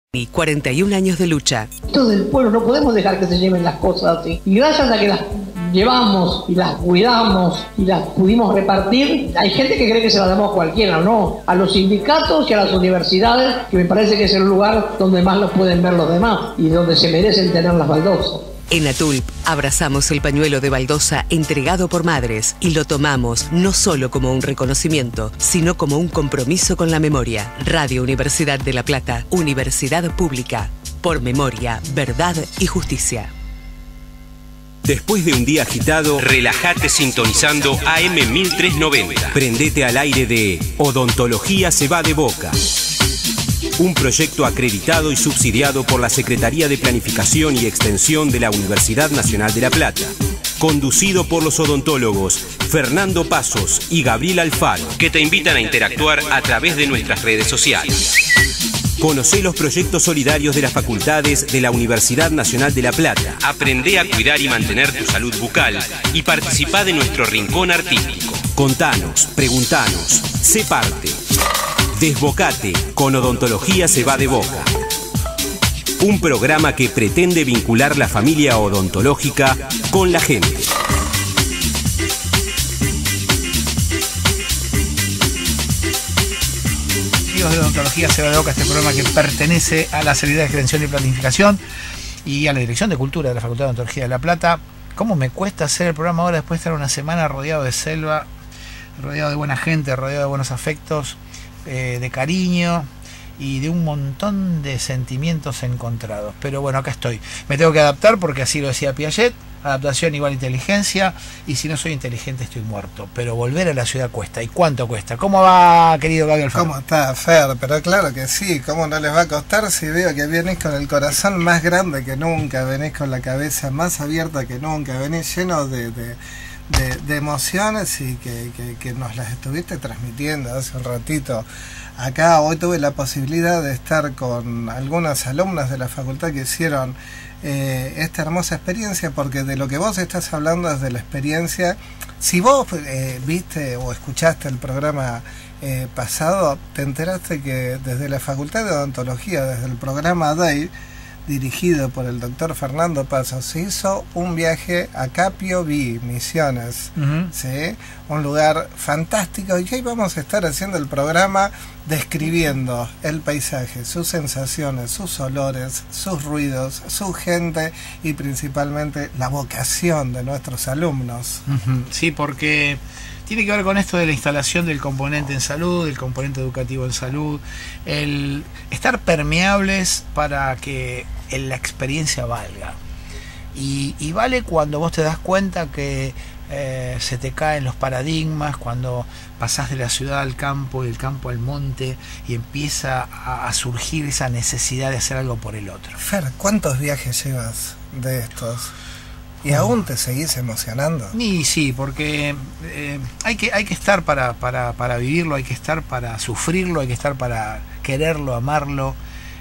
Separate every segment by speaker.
Speaker 1: Y 41 años de lucha.
Speaker 2: Todo el pueblo, no podemos dejar que se lleven las cosas así. Y gracias a que las llevamos y las cuidamos y las pudimos repartir, hay gente que cree que se las damos a cualquiera, no. A los sindicatos y a las universidades, que me parece que es el lugar donde más los pueden ver los demás y donde se merecen tener las baldosas.
Speaker 1: En ATULP abrazamos el pañuelo de baldosa entregado por madres y lo tomamos no solo como un reconocimiento, sino como un compromiso con la memoria. Radio Universidad de La Plata, universidad pública. Por memoria, verdad y justicia.
Speaker 3: Después de un día agitado, relájate sintonizando AM 1390. Prendete al aire de Odontología se va de boca. Un proyecto acreditado y subsidiado por la Secretaría de Planificación y Extensión de la Universidad Nacional de La Plata. Conducido por los odontólogos Fernando Pasos y Gabriel Alfaro, que te invitan a interactuar a través de nuestras redes sociales. Conocé los proyectos solidarios de las facultades de la Universidad Nacional de La Plata. Aprendé a cuidar y mantener tu salud bucal y participá de nuestro rincón artístico. Contanos, preguntanos, sé parte. Desbocate, con Odontología se va de boca. Un programa que pretende vincular la familia odontológica con la gente.
Speaker 4: Amigos de Odontología se va de boca, este programa que pertenece a la Secretaría de Extensión y Planificación y a la Dirección de Cultura de la Facultad de Odontología de La Plata. ¿Cómo me cuesta hacer el programa ahora después de estar una semana rodeado de selva, rodeado de buena gente, rodeado de buenos afectos? De cariño y de un montón de sentimientos encontrados, pero bueno, acá estoy. Me tengo que adaptar porque así lo decía Piaget, adaptación igual inteligencia, y si no soy inteligente estoy muerto, pero volver a la ciudad cuesta. ¿Y cuánto cuesta? ¿Cómo va, querido Gabriel?
Speaker 5: ¿Cómo está, Fer? Pero claro que sí, ¿cómo no les va a costar si veo que venís con el corazón más grande que nunca, venís con la cabeza más abierta que nunca, venís lleno de emociones y que nos las estuviste transmitiendo hace un ratito. Acá hoy tuve la posibilidad de estar con algunas alumnas de la facultad que hicieron esta hermosa experiencia, porque de lo que vos estás hablando es de la experiencia. Si vos viste o escuchaste el programa pasado, te enteraste que desde la Facultad de Odontología, desde el programa DAY, dirigido por el doctor Fernando Pasos, se hizo un viaje a Capiobí, Misiones, ¿sí? Un lugar fantástico, y hoy vamos a estar haciendo el programa describiendo el paisaje, sus sensaciones, sus olores, sus ruidos, su gente y principalmente la vocación de nuestros alumnos.
Speaker 4: Sí, porque tiene que ver con esto de la instalación del componente en salud, del componente educativo en salud, el estar permeables para que la experiencia valga. Y vale cuando vos te das cuenta que se te caen los paradigmas, cuando pasás de la ciudad al campo y del campo al monte y empieza a surgir esa necesidad de hacer algo por el otro.
Speaker 5: Fer, ¿cuántos viajes llevas de estos? ¿Y aún te seguís emocionando?
Speaker 4: Y sí, porque hay que estar para vivirlo, hay que estar para sufrirlo, hay que estar para quererlo, amarlo,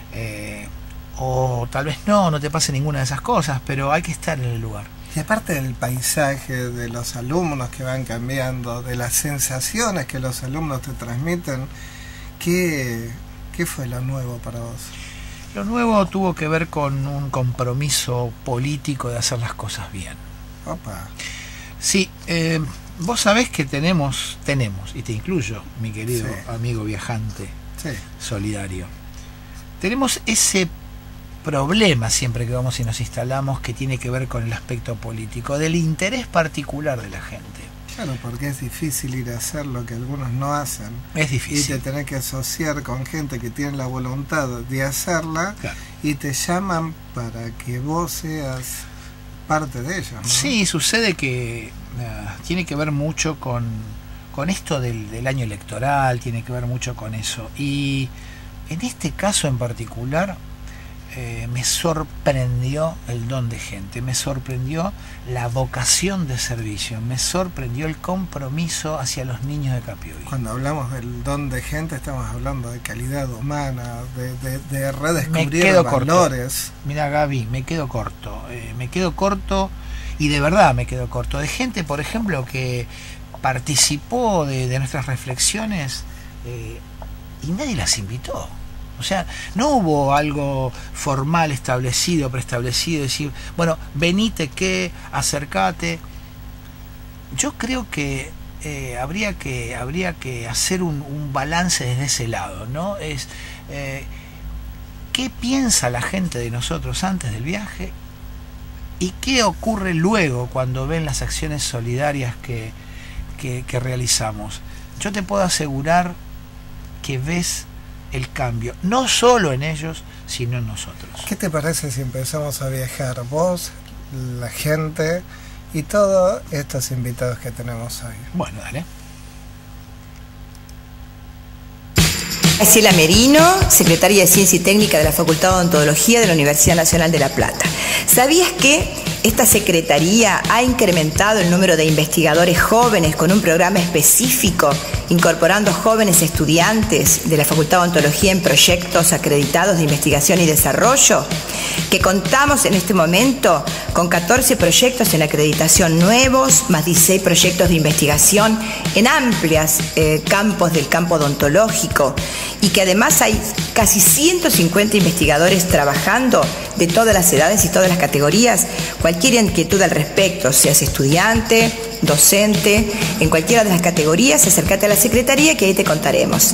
Speaker 4: o tal vez no te pase ninguna de esas cosas, pero hay que estar en el lugar.
Speaker 5: Y aparte del paisaje, de los alumnos que van cambiando, de las sensaciones que los alumnos te transmiten, ¿qué fue lo nuevo para vos?
Speaker 4: Lo nuevo tuvo que ver con un compromiso político de hacer las cosas bien.
Speaker 5: Opa.
Speaker 4: Sí, vos sabés que tenemos, y te incluyo, mi querido amigo viajante, solidario, tenemos ese problema siempre que vamos y nos instalamos, que tiene que ver con el aspecto político, del interés particular de la gente.
Speaker 5: Claro, porque es difícil ir a hacer lo que algunos no hacen.
Speaker 4: Es difícil.
Speaker 5: Y te tenés que asociar con gente que tiene la voluntad de hacerla, claro, y te llaman para que vos seas parte de ellos, ¿no?
Speaker 4: Sí, sucede que tiene que ver mucho con esto del año electoral, tiene que ver mucho con eso. Y en este caso en particular me sorprendió el don de gente, me sorprendió la vocación de servicio, me sorprendió el compromiso hacia los niños de Capiobí.
Speaker 5: Cuando hablamos del don de gente estamos hablando de calidad humana, de redescubrir valores.
Speaker 4: Mira, Gaby, me quedo corto y de verdad me quedo corto de gente, por ejemplo, que participó de nuestras reflexiones y nadie las invitó. O sea, no hubo algo formal, establecido, preestablecido, decir, bueno, venite, acercate. Yo creo que habría que hacer un balance desde ese lado, ¿no? ¿Qué piensa la gente de nosotros antes del viaje? ¿Y qué ocurre luego cuando ven las acciones solidarias que realizamos? Yo te puedo asegurar que ves el cambio, no solo en ellos, sino en nosotros.
Speaker 5: ¿Qué te parece si empezamos a viajar? Vos, la gente y todos estos invitados que tenemos hoy.
Speaker 4: Bueno, dale.
Speaker 6: Graciela Merino, secretaria de Ciencia y Técnica de la Facultad de Odontología de la Universidad Nacional de La Plata. ¿Sabías que esta secretaría ha incrementado el número de investigadores jóvenes con un programa específico, incorporando jóvenes estudiantes de la Facultad de Odontología en proyectos acreditados de investigación y desarrollo? Que contamos en este momento con 14 proyectos en acreditación nuevos, más 16 proyectos de investigación en amplias campos del campo odontológico, y que además hay casi 150 investigadores trabajando de todas las edades y todas las categorías. Cualquier inquietud al respecto, seas estudiante, docente, en cualquiera de las categorías, acércate a la Secretaría que ahí te contaremos.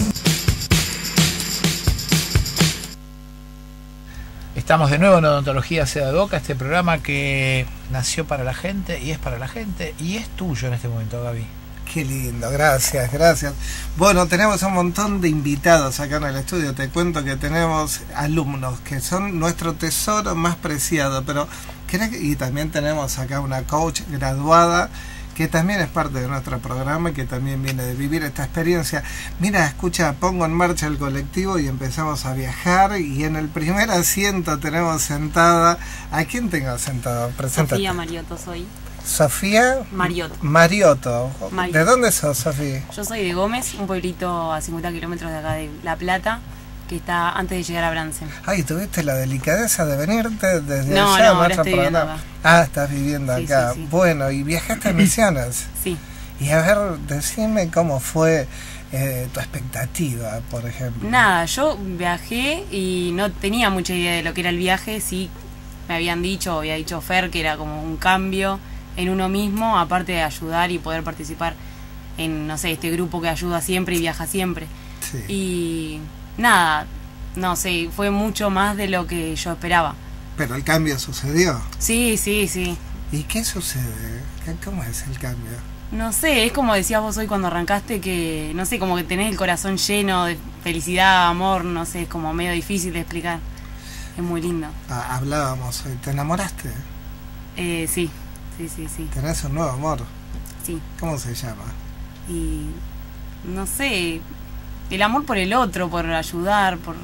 Speaker 4: Estamos de nuevo en Odontología Seda de Boca, este programa que nació para la gente y es para la gente y es tuyo en este momento, Gaby.
Speaker 5: Qué lindo, gracias, gracias. Bueno, tenemos un montón de invitados acá en el estudio. Te cuento que tenemos alumnos que son nuestro tesoro más preciado, pero y también tenemos acá una coach graduada que también es parte de nuestro programa y que también viene de vivir esta experiencia. Mira, escucha, pongo en marcha el colectivo y empezamos a viajar, y en el primer asiento tenemos sentada, ¿a quién tengo sentado? Preséntate.
Speaker 7: Sofía Mariotto soy.
Speaker 5: Sofía Mariotto. ¿De dónde sos, Sofía?
Speaker 7: Yo soy de Gómez, un pueblito a 50 kilómetros de acá de La Plata, que está antes de llegar a Bransen.
Speaker 5: Ay, ¿tuviste la delicadeza de venirte desde
Speaker 7: allá?
Speaker 5: No,
Speaker 7: ahora estoy viviendo acá.
Speaker 5: Ah, estás viviendo acá.
Speaker 7: Sí.
Speaker 5: Bueno, ¿y viajaste a Misiones?
Speaker 7: Sí.
Speaker 5: Y a ver, decime cómo fue tu expectativa, por ejemplo.
Speaker 7: Nada, yo viajé y no tenía mucha idea de lo que era el viaje. Sí, me había dicho Fer que era como un cambio en uno mismo, aparte de ayudar y poder participar en, no sé, este grupo que ayuda siempre y viaja siempre.
Speaker 5: Sí.
Speaker 7: Y nada, no sé, fue mucho más de lo que yo esperaba.
Speaker 5: ¿Pero el cambio sucedió?
Speaker 7: Sí.
Speaker 5: ¿Y qué sucede? ¿Cómo es el cambio?
Speaker 7: No sé, es como decías vos hoy cuando arrancaste, que, no sé, como que tenés el corazón lleno de felicidad, amor, no sé, es como medio difícil de explicar. Es muy lindo.
Speaker 5: Hablábamos hoy, ¿te enamoraste?
Speaker 7: Sí.
Speaker 5: ¿Tenés un nuevo amor?
Speaker 7: Sí.
Speaker 5: ¿Cómo se llama?
Speaker 7: Y no sé, el amor por el otro, por ayudar, por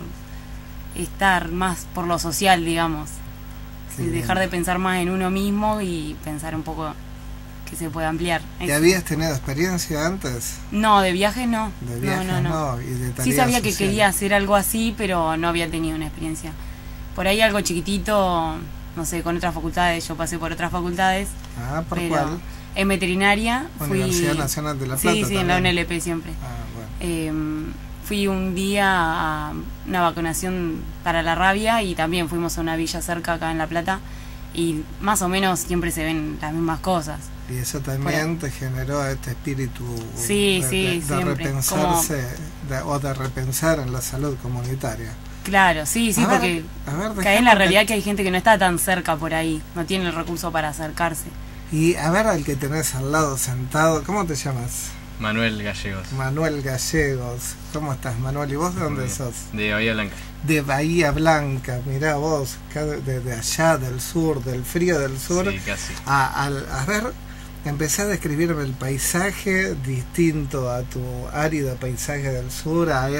Speaker 7: estar más por lo social, digamos. Y dejar de pensar más en uno mismo y pensar un poco que se puede ampliar.
Speaker 5: ¿Y habías tenido experiencia antes?
Speaker 7: No, de viajes no.
Speaker 5: De viajes no. ¿Y de tareas
Speaker 7: sí sabía
Speaker 5: sociales?
Speaker 7: Que quería hacer algo así, pero no había tenido una experiencia. Por ahí algo chiquitito, no sé, con otras facultades. Yo pasé por otras facultades.
Speaker 5: Ah, ¿por cuál?
Speaker 7: En veterinaria.
Speaker 5: Universidad Nacional de La Plata.
Speaker 7: Sí, en la UNLP siempre.
Speaker 5: Bueno.
Speaker 7: Fui un día a una vacunación para la rabia y también fuimos a una villa cerca acá en La Plata y más o menos siempre se ven las mismas cosas.
Speaker 5: Y eso también te generó este espíritu
Speaker 7: de
Speaker 5: repensarse o de repensar en la salud comunitaria.
Speaker 7: Claro, sí, porque cae en la realidad que hay gente que no está tan cerca por ahí, no tiene el recurso para acercarse.
Speaker 5: Y a ver al que tenés al lado sentado, ¿cómo te llamas?
Speaker 8: Manuel Gallegos.
Speaker 5: Manuel Gallegos. ¿Cómo estás, Manuel? ¿Y vos de dónde sos?
Speaker 8: De Bahía Blanca.
Speaker 5: De Bahía Blanca, mirá vos, de allá del sur, del frío del sur.
Speaker 8: Sí, casi.
Speaker 5: A ver, empecé a describirme el paisaje distinto a tu árido paisaje del sur, a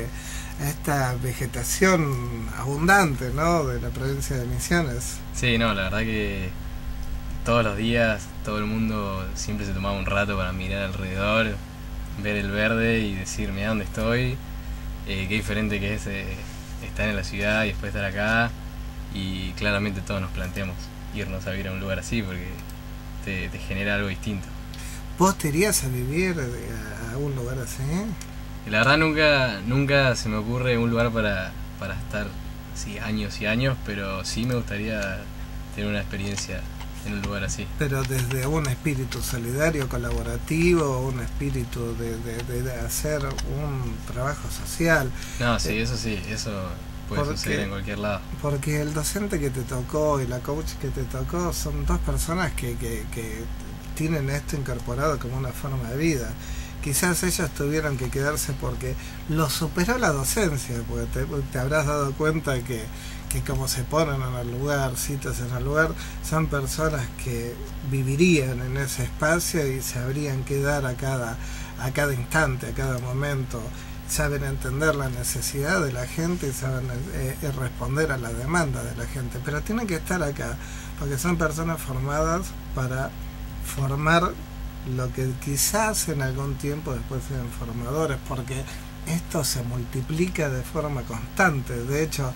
Speaker 5: esta vegetación abundante, ¿no?, de la provincia de Misiones.
Speaker 8: Sí, no, la verdad que todos los días todo el mundo siempre se tomaba un rato para mirar alrededor, ver el verde y decir, mira dónde estoy, qué diferente que es estar en la ciudad y después estar acá, y claramente todos nos planteamos irnos a vivir a un lugar así porque te genera algo distinto.
Speaker 5: ¿Vos te irías a vivir a un lugar así?
Speaker 8: La verdad nunca se me ocurre un lugar para para estar sí, años y años, pero sí me gustaría tener una experiencia en un lugar así.
Speaker 5: Pero desde un espíritu solidario, colaborativo, un espíritu de hacer un trabajo social.
Speaker 8: No, sí, eso puede suceder en cualquier lado.
Speaker 5: Porque el docente que te tocó y la coach que te tocó son dos personas que tienen esto incorporado como una forma de vida. Quizás ellos tuvieron que quedarse porque lo superó la docencia, porque te habrás dado cuenta que como se ponen en el lugar, citas en el lugar, son personas que vivirían en ese espacio y sabrían qué dar a cada instante, a cada momento. Saben entender la necesidad de la gente y saben responder a la demanda de la gente, pero tienen que estar acá porque son personas formadas para formar lo que quizás en algún tiempo después sean formadores, porque esto se multiplica de forma constante. De hecho,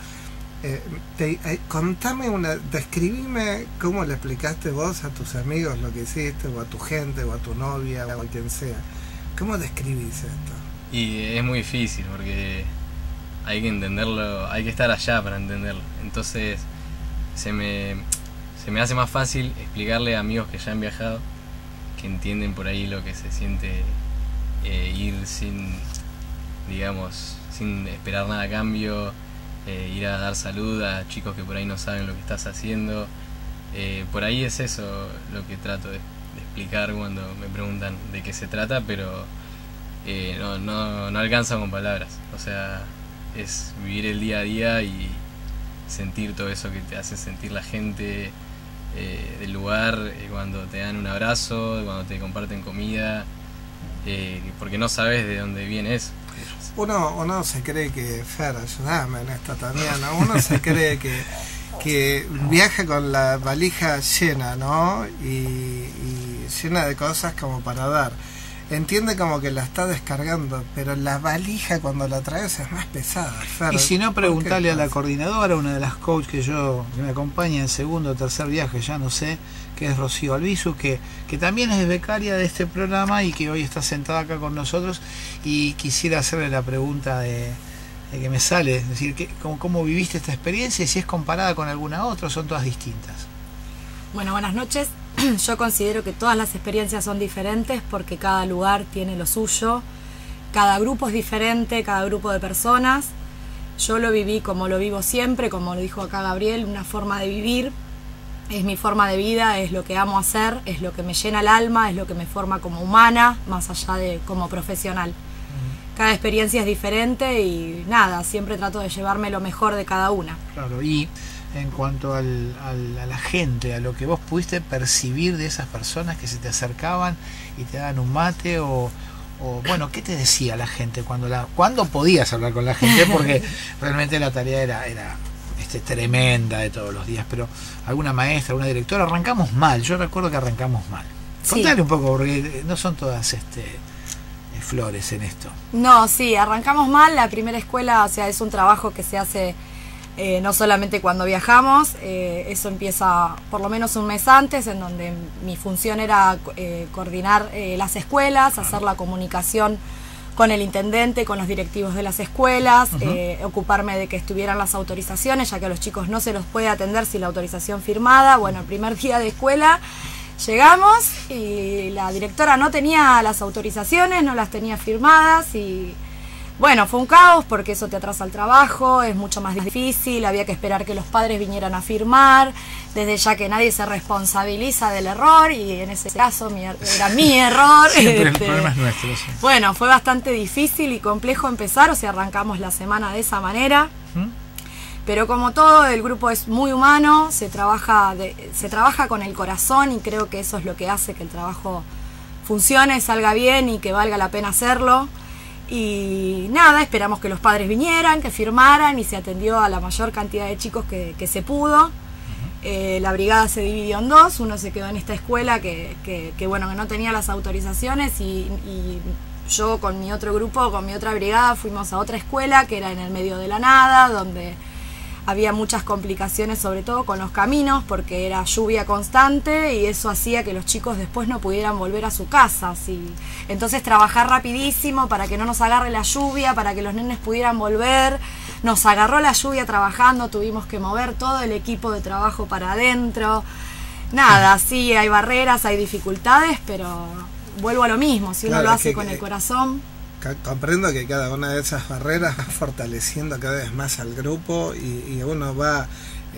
Speaker 5: describime cómo le explicaste vos a tus amigos lo que hiciste, o a tu gente, o a tu novia, o a quien sea. ¿Cómo describís esto?
Speaker 8: Y es muy difícil porque hay que entenderlo, hay que estar allá para entenderlo. Entonces se me hace más fácil explicarle a amigos que ya han viajado, que entienden por ahí lo que se siente ir sin esperar nada a cambio, ir a dar salud a chicos que por ahí no saben lo que estás haciendo. Por ahí es eso lo que trato de explicar cuando me preguntan de qué se trata, pero no alcanza con palabras. O sea, es vivir el día a día y sentir todo eso que te hace sentir la gente del lugar, cuando te dan un abrazo, cuando te comparten comida, porque no sabes de dónde viene eso.
Speaker 5: Uno se cree que, Fer, ayúdame en esto también, ¿no? Uno se cree que viaja con la valija llena, ¿no? Y llena de cosas como para dar. Entiende como que la está descargando, pero la valija cuando la traes es más pesada, Fer.
Speaker 4: Y si no, preguntarle a la coordinadora, una de las coaches que me acompaña en segundo o tercer viaje, ya no sé, que es Rocío Albizu, que también es becaria de este programa y que hoy está sentada acá con nosotros, y quisiera hacerle la pregunta de que me sale, es decir, ¿cómo viviste esta experiencia y si es comparada con alguna otra o son todas distintas?
Speaker 9: Bueno, buenas noches. Yo considero que todas las experiencias son diferentes porque cada lugar tiene lo suyo, cada grupo es diferente, cada grupo de personas. Yo lo viví como lo vivo siempre, como lo dijo acá Gabriel, una forma de vivir, es mi forma de vida, es lo que amo hacer, es lo que me llena el alma, es lo que me forma como humana, más allá de como profesional. Cada experiencia es diferente y nada, siempre trato de llevarme lo mejor de cada una.
Speaker 4: Claro, y en cuanto a la gente, a lo que vos pudiste percibir de esas personas que se te acercaban y te daban un mate o bueno, ¿qué te decía la gente cuando podías hablar con la gente? Porque realmente la tarea era tremenda de todos los días, pero alguna maestra, alguna directora, arrancamos mal. Yo recuerdo que arrancamos mal.
Speaker 9: Sí.
Speaker 4: Contale un poco, porque no son todas flores en esto.
Speaker 9: No, sí, arrancamos mal. La primera escuela, o sea, es un trabajo que se hace no solamente cuando viajamos, eso empieza por lo menos un mes antes, en donde mi función era coordinar las escuelas, hacer la comunicación con el intendente, con los directivos de las escuelas, ocuparme de que estuvieran las autorizaciones, ya que a los chicos no se los puede atender sin la autorización firmada. Bueno, el primer día de escuela llegamos y la directora no tenía las autorizaciones, no las tenía firmadas y bueno, fue un caos porque eso te atrasa el trabajo, es mucho más difícil, había que esperar que los padres vinieran a firmar, desde ya que nadie se responsabiliza del error y en ese caso era mi error.
Speaker 4: Siempre el problema es nuestro. Sí.
Speaker 9: Bueno, fue bastante difícil y complejo empezar, o sea, arrancamos la semana de esa manera. Pero como todo, el grupo es muy humano, se trabaja con el corazón y creo que eso es lo que hace que el trabajo funcione, salga bien y que valga la pena hacerlo. Y nada, esperamos que los padres vinieran, que firmaran y se atendió a la mayor cantidad de chicos que se pudo. La brigada se dividió en dos, uno se quedó en esta escuela que bueno, que no tenía las autorizaciones y yo con mi otro grupo, con mi otra brigada, fuimos a otra escuela que era en el medio de la nada, donde había muchas complicaciones, sobre todo con los caminos, porque era lluvia constante y eso hacía que los chicos después no pudieran volver a su casa. Entonces trabajar rapidísimo para que no nos agarre la lluvia, para que los nenes pudieran volver. nos agarró la lluvia trabajando, tuvimos que mover todo el equipo de trabajo para adentro. Nada, sí, hay barreras, hay dificultades, pero vuelvo a lo mismo, si uno lo hace con el corazón.
Speaker 5: Comprendo que cada una de esas barreras va fortaleciendo cada vez más al grupo y uno va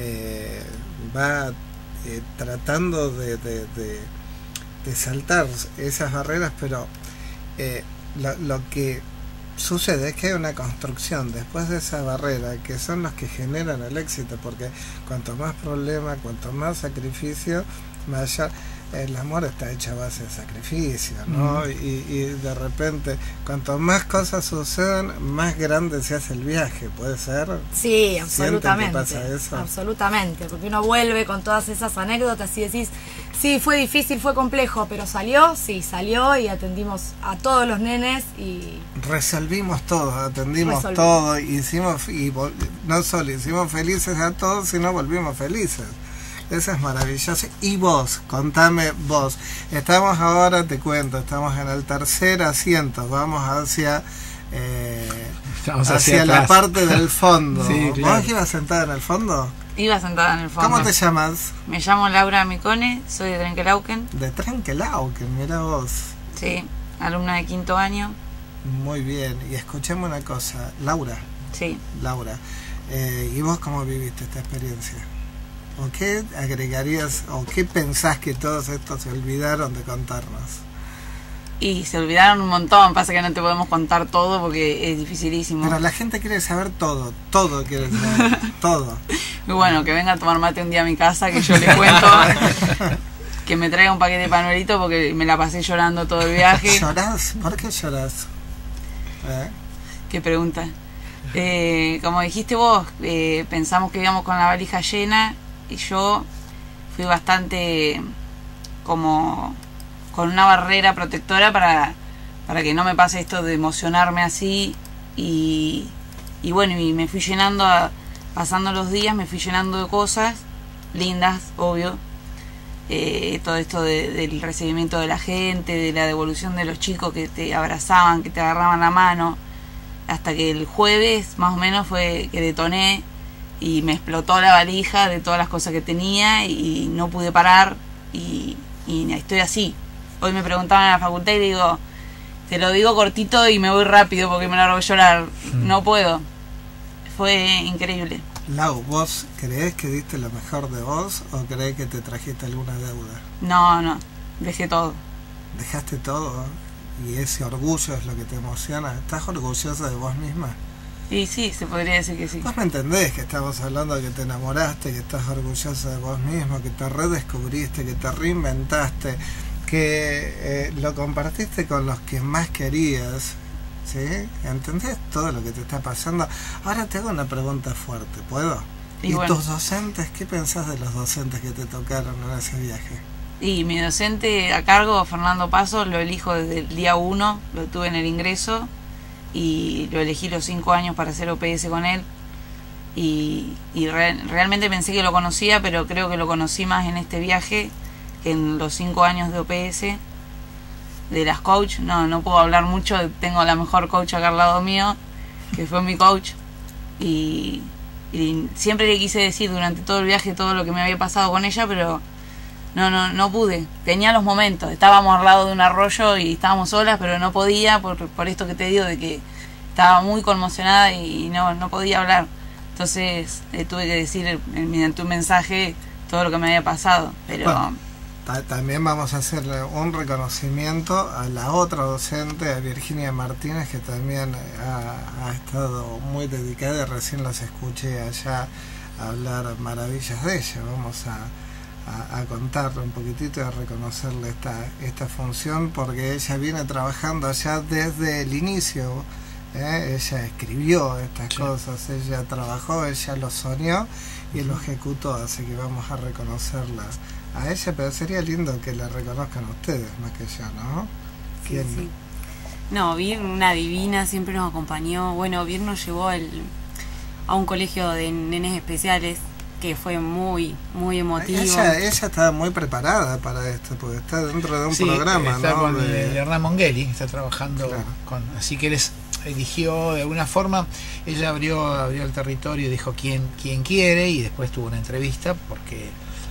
Speaker 5: tratando de saltar esas barreras, pero lo que sucede es que hay una construcción después de esa barrera que son los que generan el éxito, porque cuanto más problema, cuanto más sacrificio, mayor. El amor está hecho a base de sacrificio, ¿no? Y de repente, cuanto más cosas sucedan, más grande se hace el viaje, ¿puede ser?
Speaker 9: Sí, absolutamente.
Speaker 5: ¿Sienten que pasa eso?
Speaker 9: Absolutamente, porque uno vuelve con todas esas anécdotas y decís, sí, fue difícil, fue complejo, pero salió, sí, salió y atendimos a todos los nenes y...
Speaker 5: Resolvimos todo, atendimos todo, hicimos, y no solo hicimos felices a todos, sino volvimos felices. Eso es maravilloso. Y vos, contame vos. Estamos ahora, te cuento, estamos en el tercer asiento. Vamos hacia la parte del fondo.
Speaker 10: Sí, claro.
Speaker 5: ¿Vos ibas sentada en el fondo?
Speaker 10: Iba sentada en el fondo.
Speaker 5: ¿Cómo te llamas?
Speaker 10: Me llamo Laura Micone, soy de Trenquelauquen.
Speaker 5: De Trenquelauquen, mira vos.
Speaker 10: Sí, alumna de 5º año.
Speaker 5: Muy bien. Y escuchame una cosa, Laura.
Speaker 10: Sí.
Speaker 5: Laura, ¿y vos cómo viviste esta experiencia? ¿O qué agregarías, o qué pensás que todos estos se olvidaron de contarnos?
Speaker 10: Y se olvidaron un montón, pasa que no te podemos contar todo porque es dificilísimo.
Speaker 5: Pero la gente quiere saber todo quiere saber, todo.
Speaker 10: Y bueno, que venga a tomar mate un día a mi casa, que yo le cuento, que me traiga un paquete de panuelito porque me la pasé llorando todo el viaje.
Speaker 5: ¿Llorás? ¿Por qué llorás?
Speaker 10: ¿Qué pregunta? Como dijiste vos, pensamos que íbamos con la valija llena y yo fui bastante como con una barrera protectora para que no me pase esto de emocionarme así y bueno, y me fui llenando, pasando los días me fui llenando de cosas lindas, obvio, todo esto del recibimiento de la gente, de la devolución de los chicos que te abrazaban, que te agarraban la mano, hasta que el jueves más o menos fue que detoné y me explotó la valija de todas las cosas que tenía y no pude parar y estoy así. Hoy me preguntaban en la facultad y digo, te lo digo cortito y me voy rápido porque me largo a llorar. No puedo. Fue increíble.
Speaker 5: Lau, ¿vos creés que diste lo mejor de vos o creés que te trajiste alguna deuda?
Speaker 10: No, dejé todo.
Speaker 5: ¿Dejaste todo? ¿Y ese orgullo es lo que te emociona? ¿Estás orgullosa de vos misma?
Speaker 10: Y sí, se podría decir que sí.
Speaker 5: Vos me entendés que estamos hablando de que te enamoraste, que estás orgullosa de vos mismo, que te redescubriste, que te reinventaste, que lo compartiste con los que más querías, ¿sí? ¿Entendés todo lo que te está pasando? Ahora te hago una pregunta fuerte, ¿puedo? ¿Y bueno, tus docentes? ¿Qué pensás de los docentes que te tocaron en ese viaje?
Speaker 10: Y mi docente a cargo, Fernando Paso, lo elijo desde el día 1, lo tuve en el ingreso y lo elegí los 5 años para hacer OPS con él y realmente pensé que lo conocía, pero creo que lo conocí más en este viaje que en los 5 años de OPS. De las coach, no puedo hablar mucho, tengo la mejor coach acá al lado mío, que fue mi coach y siempre le quise decir durante todo el viaje todo lo que me había pasado con ella, pero no pude. Tenía los momentos, estábamos al lado de un arroyo y estábamos solas, pero no podía por esto que te digo de que estaba muy conmocionada y no podía hablar. Entonces tuve que decir mediante un mensaje todo lo que me había pasado, pero
Speaker 5: bueno, también vamos a hacerle un reconocimiento a la otra docente, a Virginia Martínez, que también ha estado muy dedicada y recién las escuché allá hablar maravillas de ella. Vamos a contarle un poquitito y a reconocerle esta función, porque ella viene trabajando allá desde el inicio. Ella escribió estas cosas, ella trabajó, ella lo soñó y lo ejecutó, así que vamos a reconocerla a ella, pero sería lindo que la reconozcan ustedes más que yo, ¿no?
Speaker 7: Sí, sí. No, Vir, una divina, siempre nos acompañó. Bueno, Vir nos llevó a un colegio de nenes especiales que fue muy emotivo.
Speaker 5: Ella estaba muy preparada para esto, porque está dentro de un programa,
Speaker 4: está
Speaker 5: ¿no?
Speaker 4: con Hernán Mongeli, está trabajando con, así que él es eligió de alguna forma. Ella abrió el territorio y dijo quién quiere, y después tuvo una entrevista porque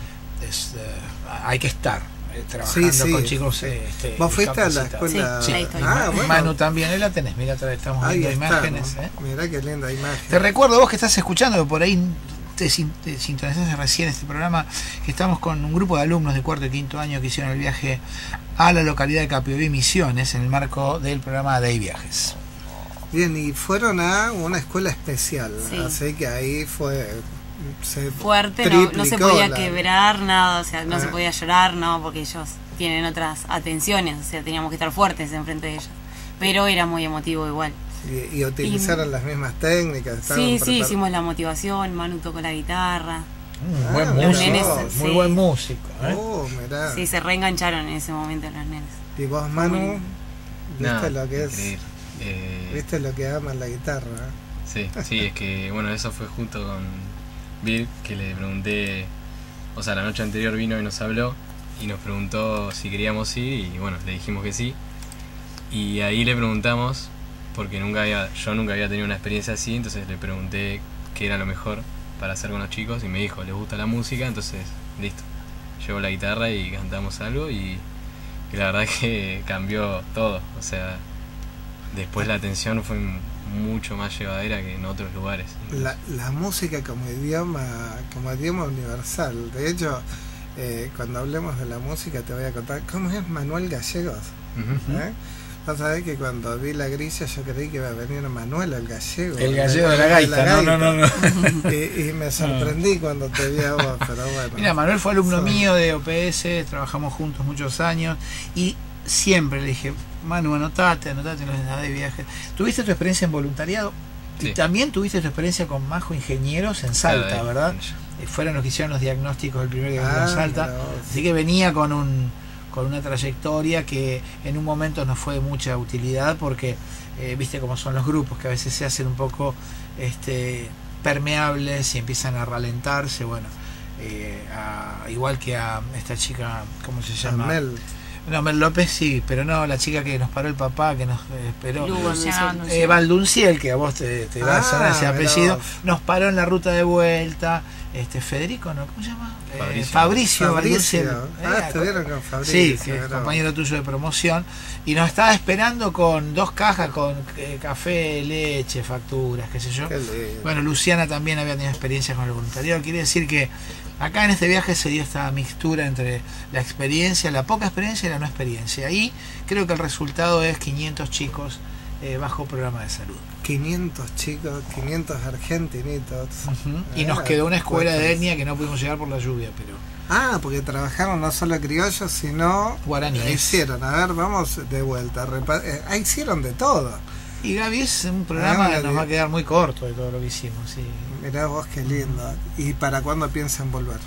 Speaker 4: hay que estar trabajando con chicos.
Speaker 5: ¿Vos fuiste a la escuela?
Speaker 4: Sí.
Speaker 5: Bueno.
Speaker 4: Manu también, ahí la tenés, mira, estamos viendo imágenes.
Speaker 5: Mirá qué linda imagen.
Speaker 4: Te recuerdo, vos que estás escuchando, que por ahí te sintonizaste recién este programa, que estamos con un grupo de alumnos de cuarto y quinto año que hicieron el viaje a la localidad de Capiobé, Misiones, en el marco del programa de Viajes.
Speaker 5: Bien, y fueron a una escuela especial, así que ahí fue
Speaker 7: fuerte, no se podía quebrar nada, o sea, no se podía llorar, no, porque ellos tienen otras atenciones, o sea, teníamos que estar fuertes enfrente de ellos, pero era muy emotivo igual.
Speaker 5: Y utilizaron las mismas técnicas.
Speaker 7: Sí, hicimos la motivación, Manu tocó la guitarra.
Speaker 4: Muy buen músico.
Speaker 5: Mirá.
Speaker 7: Sí, se reengancharon en ese momento los nenes.
Speaker 5: ¿Y vos, Manu? ¿Viste lo que es?
Speaker 8: Increíble.
Speaker 5: ¿Viste lo que ama la guitarra?
Speaker 8: Sí, es que bueno, eso fue junto con Bill, que le pregunté, o sea, la noche anterior vino y nos habló y nos preguntó si queríamos ir, y bueno, le dijimos que sí. Y ahí le preguntamos, porque yo nunca había tenido una experiencia así, entonces le pregunté qué era lo mejor para hacer con los chicos, y me dijo, les gusta la música, entonces listo, llevo la guitarra y cantamos algo, y la verdad que cambió todo, o sea, después la atención fue mucho más llevadera que en otros lugares.
Speaker 5: La música como idioma universal. De hecho, cuando hablemos de la música te voy a contar cómo es Manuel Gallegos. Vas a ver que cuando vi la grilla yo creí que iba a venir Manuel el gallego. El
Speaker 4: gallego de la gaita. No.
Speaker 5: Y me sorprendí cuando te vi a vos, pero bueno.
Speaker 4: Mira, Manuel fue alumno mío de OPS, trabajamos juntos muchos años, y siempre le dije, Manu, anotate en los de viajes. ¿Tuviste tu experiencia en voluntariado? Sí. Y también tuviste tu experiencia con Majo Ingenieros en Salta, ¿verdad? Fueron los que hicieron los diagnósticos del primer diagnóstico en Salta. Así que venía con una trayectoria que en un momento nos fue de mucha utilidad, porque viste cómo son los grupos, que a veces se hacen un poco permeables y empiezan a ralentarse. Bueno, igual que a esta chica, ¿cómo se llama? Mel López, sí, pero no, la chica que nos paró el papá, que nos esperó, Valdunciel, que a vos te va a sonar ese apellido, nos paró en la ruta de vuelta. Federico, ¿no? ¿Cómo se llama? Fabricio Valdunciel.
Speaker 5: Estuvieron con Fabricio.
Speaker 4: Sí, que es compañero tuyo de promoción, y nos estaba esperando con 2 cajas con café, leche, facturas, qué sé yo. Bueno, Luciana también había tenido experiencias con el voluntariado. Quiere decir que acá en este viaje se dio esta mixtura entre la experiencia, la poca experiencia y la no experiencia. Y creo que el resultado es 500 chicos bajo programa de salud.
Speaker 5: 500 chicos, 500 argentinitos.
Speaker 4: Y nos quedó una escuela de etnia que no pudimos llegar por la lluvia, pero...
Speaker 5: porque trabajaron no solo criollos, sino
Speaker 4: guaraníes.
Speaker 5: Hicieron, vamos de vuelta. Hicieron de todo.
Speaker 4: Y Gaby, es un programa que nos va a quedar muy corto de todo lo que hicimos. Sí.
Speaker 5: Mirá vos qué lindo. ¿Y para cuándo piensan volver?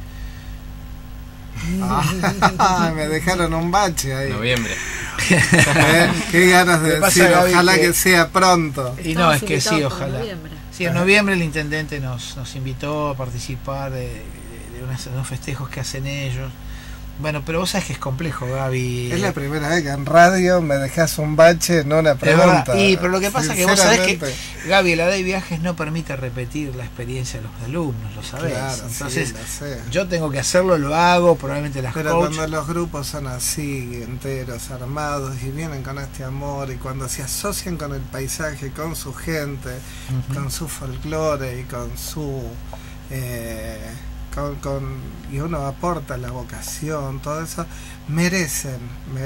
Speaker 5: Me dejaron un bache ahí.
Speaker 8: Noviembre.
Speaker 5: Qué ganas de decir, ojalá que sea pronto.
Speaker 4: Y no, es que sí, ojalá. Sí, en noviembre el intendente nos invitó a participar de unos festejos que hacen ellos. Bueno, pero vos sabés que es complejo, Gaby.
Speaker 5: Es la primera vez que en radio me dejás un bache en una pregunta.
Speaker 4: Pero lo que pasa es que vos sabés que, Gaby, la ley de viajes no permite repetir la experiencia de los alumnos, lo sabés.
Speaker 5: Claro,
Speaker 4: entonces, yo tengo que hacerlo, lo hago, probablemente las
Speaker 5: Pero cuando los grupos son así, enteros, armados, y vienen con este amor, y cuando se asocian con el paisaje, con su gente, con su folclore y con su... y uno aporta la vocación, todo eso, merecen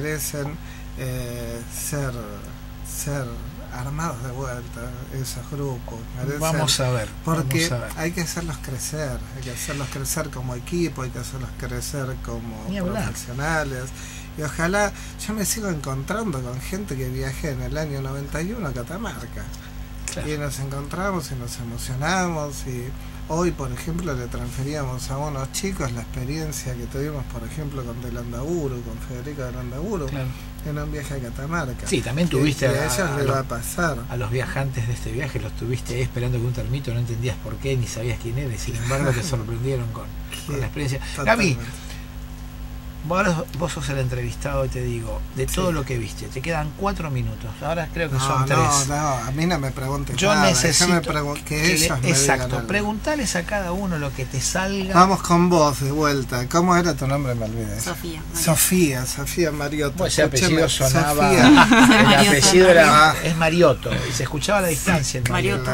Speaker 5: ser armados de vuelta esos grupos.
Speaker 4: Vamos a ver.
Speaker 5: Porque hay que hacerlos crecer, como equipo, hay que hacerlos crecer como profesionales. Y ojalá, yo me sigo encontrando con gente que viajé en el año 91 a Catamarca. Claro. Y nos encontramos y nos emocionamos, y hoy, por ejemplo, le transferíamos a unos chicos la experiencia que tuvimos, por ejemplo, con Federico de Landaburu, en un viaje a Catamarca.
Speaker 4: Sí, también tuviste
Speaker 5: a ellos les va a pasar.
Speaker 4: A los viajantes de este viaje los tuviste ahí esperando que un termito, no entendías por qué, ni sabías quién era, y sin embargo te sorprendieron con la experiencia. Gaby, Vos sos el entrevistado y te digo, de todo lo que viste, te quedan 4 minutos. Ahora creo que son 3.
Speaker 5: No, a mí no me preguntes
Speaker 4: Yo
Speaker 5: nada.
Speaker 4: necesito
Speaker 5: que ellos me
Speaker 4: exacto,
Speaker 5: digan algo.
Speaker 4: preguntales a cada uno lo que te salga.
Speaker 5: Vamos con vos de vuelta. ¿Cómo era tu nombre? Me olvidé. Sofía Mariotto.
Speaker 4: Pues ese apellido sonaba.
Speaker 5: Sofía.
Speaker 4: El apellido era, es Mariotto y se escuchaba a la distancia.
Speaker 7: Mariotto.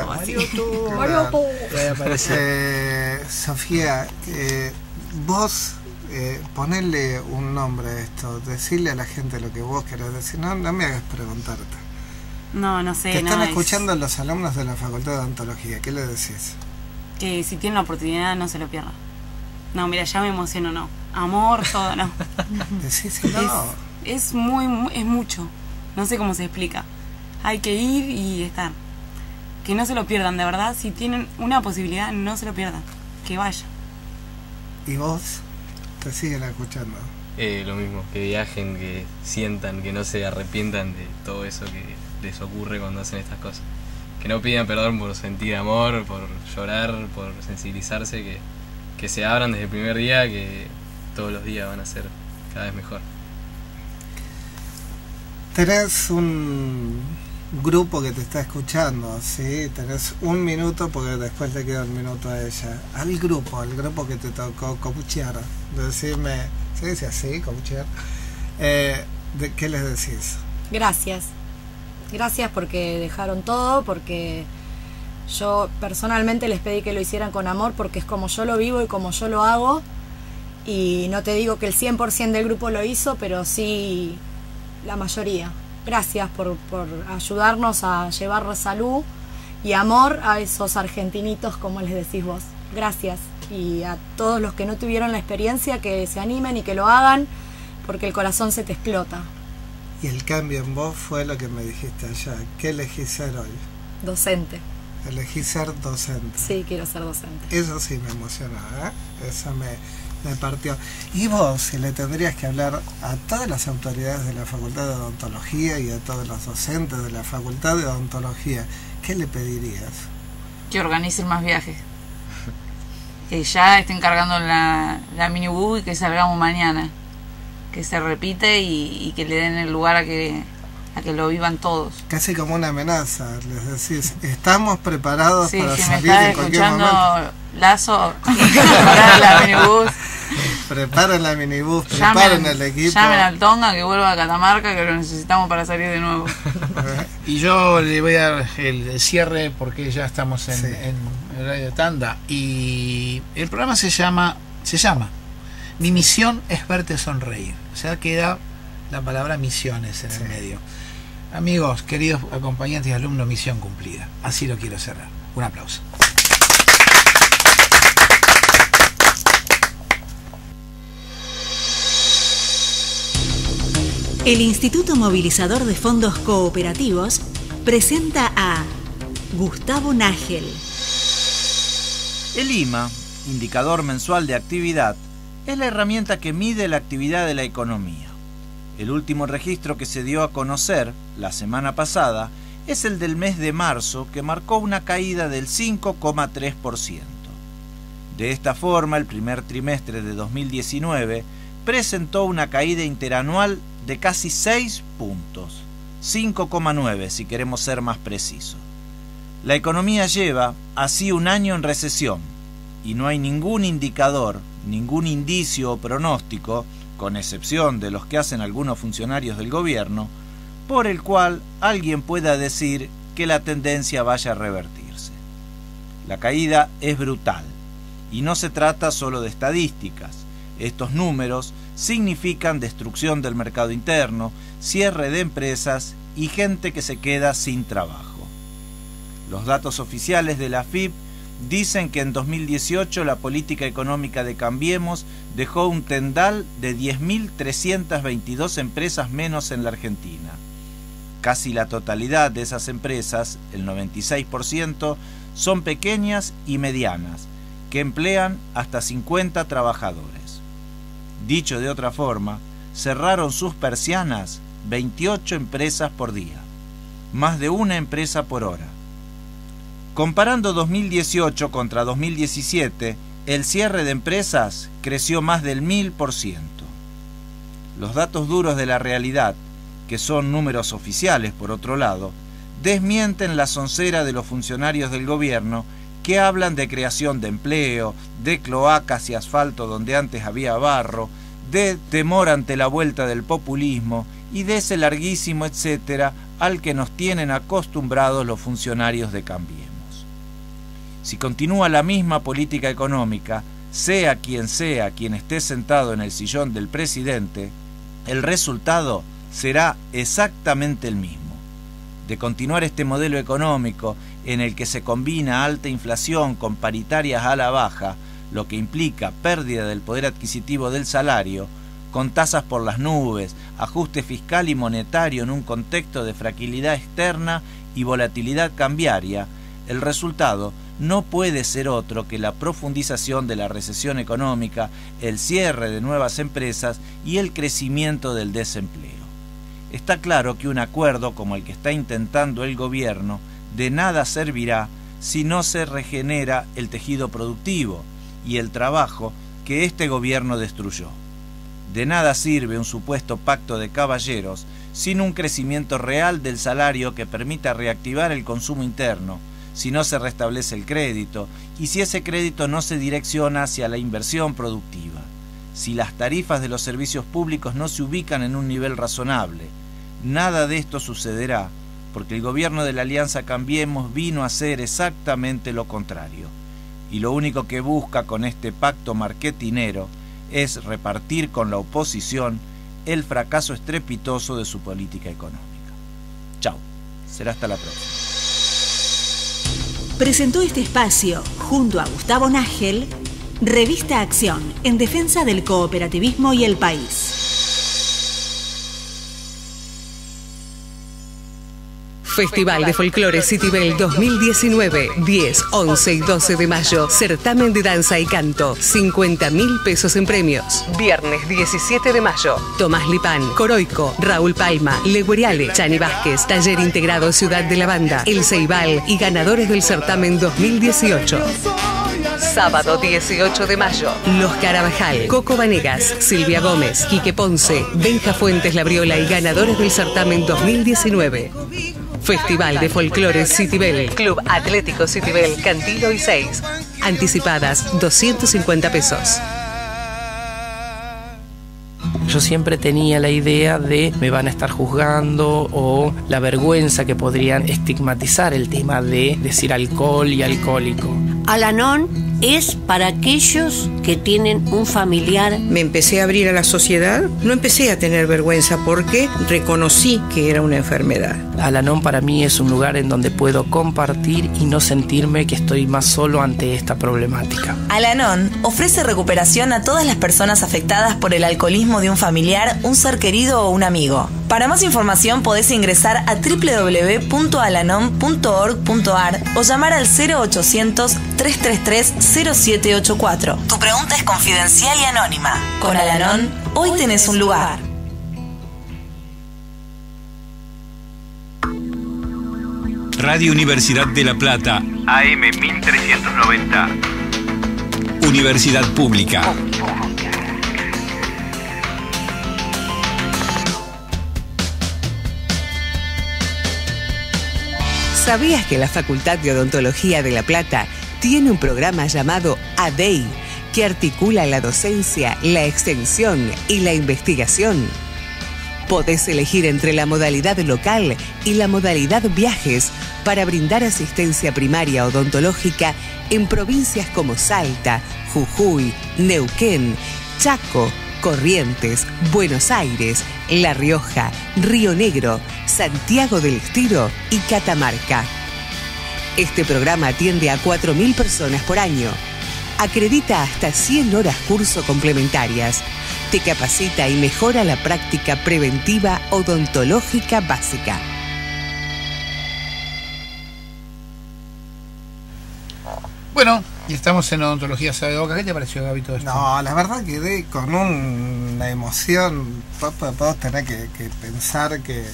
Speaker 5: Sofía, vos ponerle un nombre a esto, decirle a la gente lo que vos querés decir, no me hagas preguntarte.
Speaker 7: No sé.
Speaker 5: Te están escuchando los alumnos de la Facultad de Odontología, ¿qué les decís?
Speaker 7: Que si tienen la oportunidad no se lo pierdan. No, mira, ya me emociono, no. Amor, todo, no.
Speaker 5: Decís no.
Speaker 7: Es mucho. No sé cómo se explica. Hay que ir y estar. Que no se lo pierdan, de verdad. Si tienen una posibilidad, no se lo pierdan. Que vayan.
Speaker 5: ¿Y vos? Te siguen escuchando.
Speaker 8: Lo mismo, que viajen, que sientan, que no se arrepientan de todo eso que les ocurre cuando hacen estas cosas. Que no pidan perdón por sentir amor, por llorar, por sensibilizarse, que se abran desde el primer día, que todos los días van a ser cada vez mejor.
Speaker 5: Tenés un grupo que te está escuchando, ¿sí? Tenés 1 minuto porque después te queda 1 minuto a ella. Al grupo que te tocó coachear, decirme, ¿se dice así, coachear? ¿Qué les decís?
Speaker 9: Gracias porque dejaron todo, porque yo personalmente les pedí que lo hicieran con amor, porque es como yo lo vivo y como yo lo hago, y no te digo que el 100% del grupo lo hizo, pero sí la mayoría. Gracias por ayudarnos a llevar salud y amor a esos argentinitos, como les decís vos. Gracias. Y a todos los que no tuvieron la experiencia, que se animen y que lo hagan, porque el corazón se te explota.
Speaker 5: Y el cambio en vos fue lo que me dijiste allá. ¿Qué elegís ser hoy?
Speaker 9: Docente.
Speaker 5: Elegí ser docente.
Speaker 9: Sí, quiero ser docente.
Speaker 5: Eso sí me emociona, ¿eh? Eso me partió. Y vos, si le tendrías que hablar a todas las autoridades de la Facultad de Odontología y a todos los docentes de la Facultad de Odontología, ¿qué le pedirías?
Speaker 10: Que organicen más viajes. Que ya estén cargando la minibús y que salgamos mañana. Que se repite y que le den el lugar a que lo vivan todos.
Speaker 5: Casi como una amenaza, les decís, estamos preparados para
Speaker 10: si
Speaker 5: salir
Speaker 10: me
Speaker 5: en cualquier momento.
Speaker 10: Lazo, preparen la minibús.
Speaker 5: Preparen la minibús, preparen el equipo.
Speaker 10: Llamen al Tonga que vuelva a Catamarca, que lo necesitamos para salir de nuevo.
Speaker 4: Y yo le voy a dar el cierre porque ya estamos en horario de tanda. Y el programa se llama Mi misión es verte sonreír. O sea, queda la palabra misiones en el medio. Amigos, queridos acompañantes y alumnos, misión cumplida. Así lo quiero cerrar. Un aplauso.
Speaker 11: El Instituto Movilizador de Fondos Cooperativos presenta a Gustavo Nágel.
Speaker 12: El IMA, indicador mensual de actividad, es la herramienta que mide la actividad de la economía. El último registro que se dio a conocer la semana pasada es el del mes de marzo, que marcó una caída del 5,3%. De esta forma, el primer trimestre de 2019 presentó una caída interanual de casi 6 puntos, 5,9 si queremos ser más precisos. La economía lleva así un año en recesión y no hay ningún indicador, ningún indicio o pronóstico, con excepción de los que hacen algunos funcionarios del gobierno, por el cual alguien pueda decir que la tendencia vaya a revertirse. La caída es brutal y no se trata solo de estadísticas. Estos números significan destrucción del mercado interno, cierre de empresas y gente que se queda sin trabajo. Los datos oficiales de la AFIP dicen que en 2018 la política económica de Cambiemos dejó un tendal de 10.322 empresas menos en la Argentina. Casi la totalidad de esas empresas, el 96%, son pequeñas y medianas, que emplean hasta 50 trabajadores. Dicho de otra forma, cerraron sus persianas 28 empresas por día, más de una empresa por hora. Comparando 2018 contra 2017, el cierre de empresas creció más del 1000%. Los datos duros de la realidad, que son números oficiales por otro lado, desmienten la soncera de los funcionarios del gobierno que hablan de creación de empleo, de cloacas y asfalto donde antes había barro, de temor ante la vuelta del populismo y de ese larguísimo etcétera al que nos tienen acostumbrados los funcionarios de Cambiemos. Si continúa la misma política económica, sea quien esté sentado en el sillón del presidente, el resultado será exactamente el mismo. De continuar este modelo económico en el que se combina alta inflación con paritarias a la baja, lo que implica pérdida del poder adquisitivo del salario, con tasas por las nubes, ajuste fiscal y monetario en un contexto de fragilidad externa y volatilidad cambiaria, el resultado no puede ser otro que la profundización de la recesión económica, el cierre de nuevas empresas y el crecimiento del desempleo. Está claro que un acuerdo como el que está intentando el gobierno de nada servirá si no se regenera el tejido productivo y el trabajo que este gobierno destruyó. De nada sirve un supuesto pacto de caballeros sin un crecimiento real del salario que permita reactivar el consumo interno, si no se restablece el crédito y si ese crédito no se direcciona hacia la inversión productiva, si las tarifas de los servicios públicos no se ubican en un nivel razonable. Nada de esto sucederá porque el gobierno de la Alianza Cambiemos vino a hacer exactamente lo contrario. Y lo único que busca con este pacto marketinero es repartir con la oposición el fracaso estrepitoso de su política económica. Chao, será hasta la próxima.
Speaker 11: Presentó este espacio, junto a Gustavo Nájel, Revista Acción, en defensa del cooperativismo y el país.
Speaker 1: Festival de Folclore Citibel 2019, 10, 11 y 12 de mayo. Certamen de danza y canto, 50.000 pesos en premios. Viernes 17 de mayo. Tomás Lipán, Coroico, Raúl Palma, Legueriale, Chani Vázquez, Taller Integrado Ciudad de la Banda, El Ceibal y ganadores del certamen 2018. Sábado 18 de mayo. Los Carabajal, Coco Vanegas, Silvia Gómez, Quique Ponce, Benja Fuentes Labriola y ganadores del certamen 2019. Festival de Folclore Citibel, Club Atlético Citibel, Cantilo y 6. Anticipadas 250 pesos.
Speaker 13: Yo siempre tenía la idea de me van a estar juzgando o la vergüenza que podrían estigmatizar el tema de decir alcohol y alcohólico.
Speaker 14: Al-Anon es para aquellos que tienen un familiar.
Speaker 15: Me empecé a abrir a la sociedad, no empecé a tener vergüenza porque reconocí que era una enfermedad.
Speaker 13: Al-Anon para mí es un lugar en donde puedo compartir y no sentirme que estoy más solo ante esta problemática.
Speaker 16: Al-Anon ofrece recuperación a todas las personas afectadas por el alcoholismo de un familiar, un ser querido o un amigo. Para más información podés ingresar a www.alanon.org.ar o llamar al 0800-333-0784. Tu pregunta es confidencial y anónima. Con Al-Anon, hoy tenés un lugar.
Speaker 3: Radio Universidad de La Plata, AM 1390. Universidad Pública.
Speaker 1: ¿Sabías que la Facultad de Odontología de La Plata tiene un programa llamado ADEI que articula la docencia, la extensión y la investigación? Podés elegir entre la modalidad local y la modalidad viajes para brindar asistencia primaria odontológica en provincias como Salta, Jujuy, Neuquén, Chaco, Corrientes, Buenos Aires, La Rioja, Río Negro, Santiago del Estero y Catamarca. Este programa atiende a 4.000 personas por año. Acredita hasta 100 horas curso complementarias. Te capacita y mejora la práctica preventiva odontológica básica.
Speaker 4: Bueno, y estamos en Odontología Sabe de Boca. ¿Qué te pareció, Gaby, todo esto?
Speaker 5: No, la verdad quedé con una emoción. Vos tenés que pensar que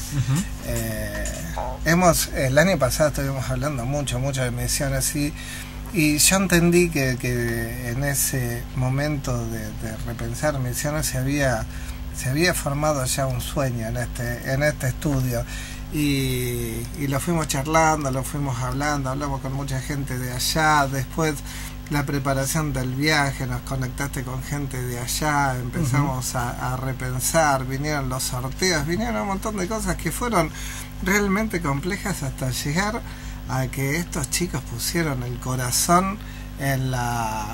Speaker 5: el año pasado estuvimos hablando mucho de medición así, y yo entendí que en ese momento de repensar mediciones se se había formado ya un sueño en este estudio. Y lo fuimos charlando, lo fuimos hablando, hablamos con mucha gente de allá, después la preparación del viaje, nos conectaste con gente de allá, empezamos a repensar, vinieron los sorteos, vinieron un montón de cosas que fueron realmente complejas hasta llegar a que estos chicos pusieron el corazón en la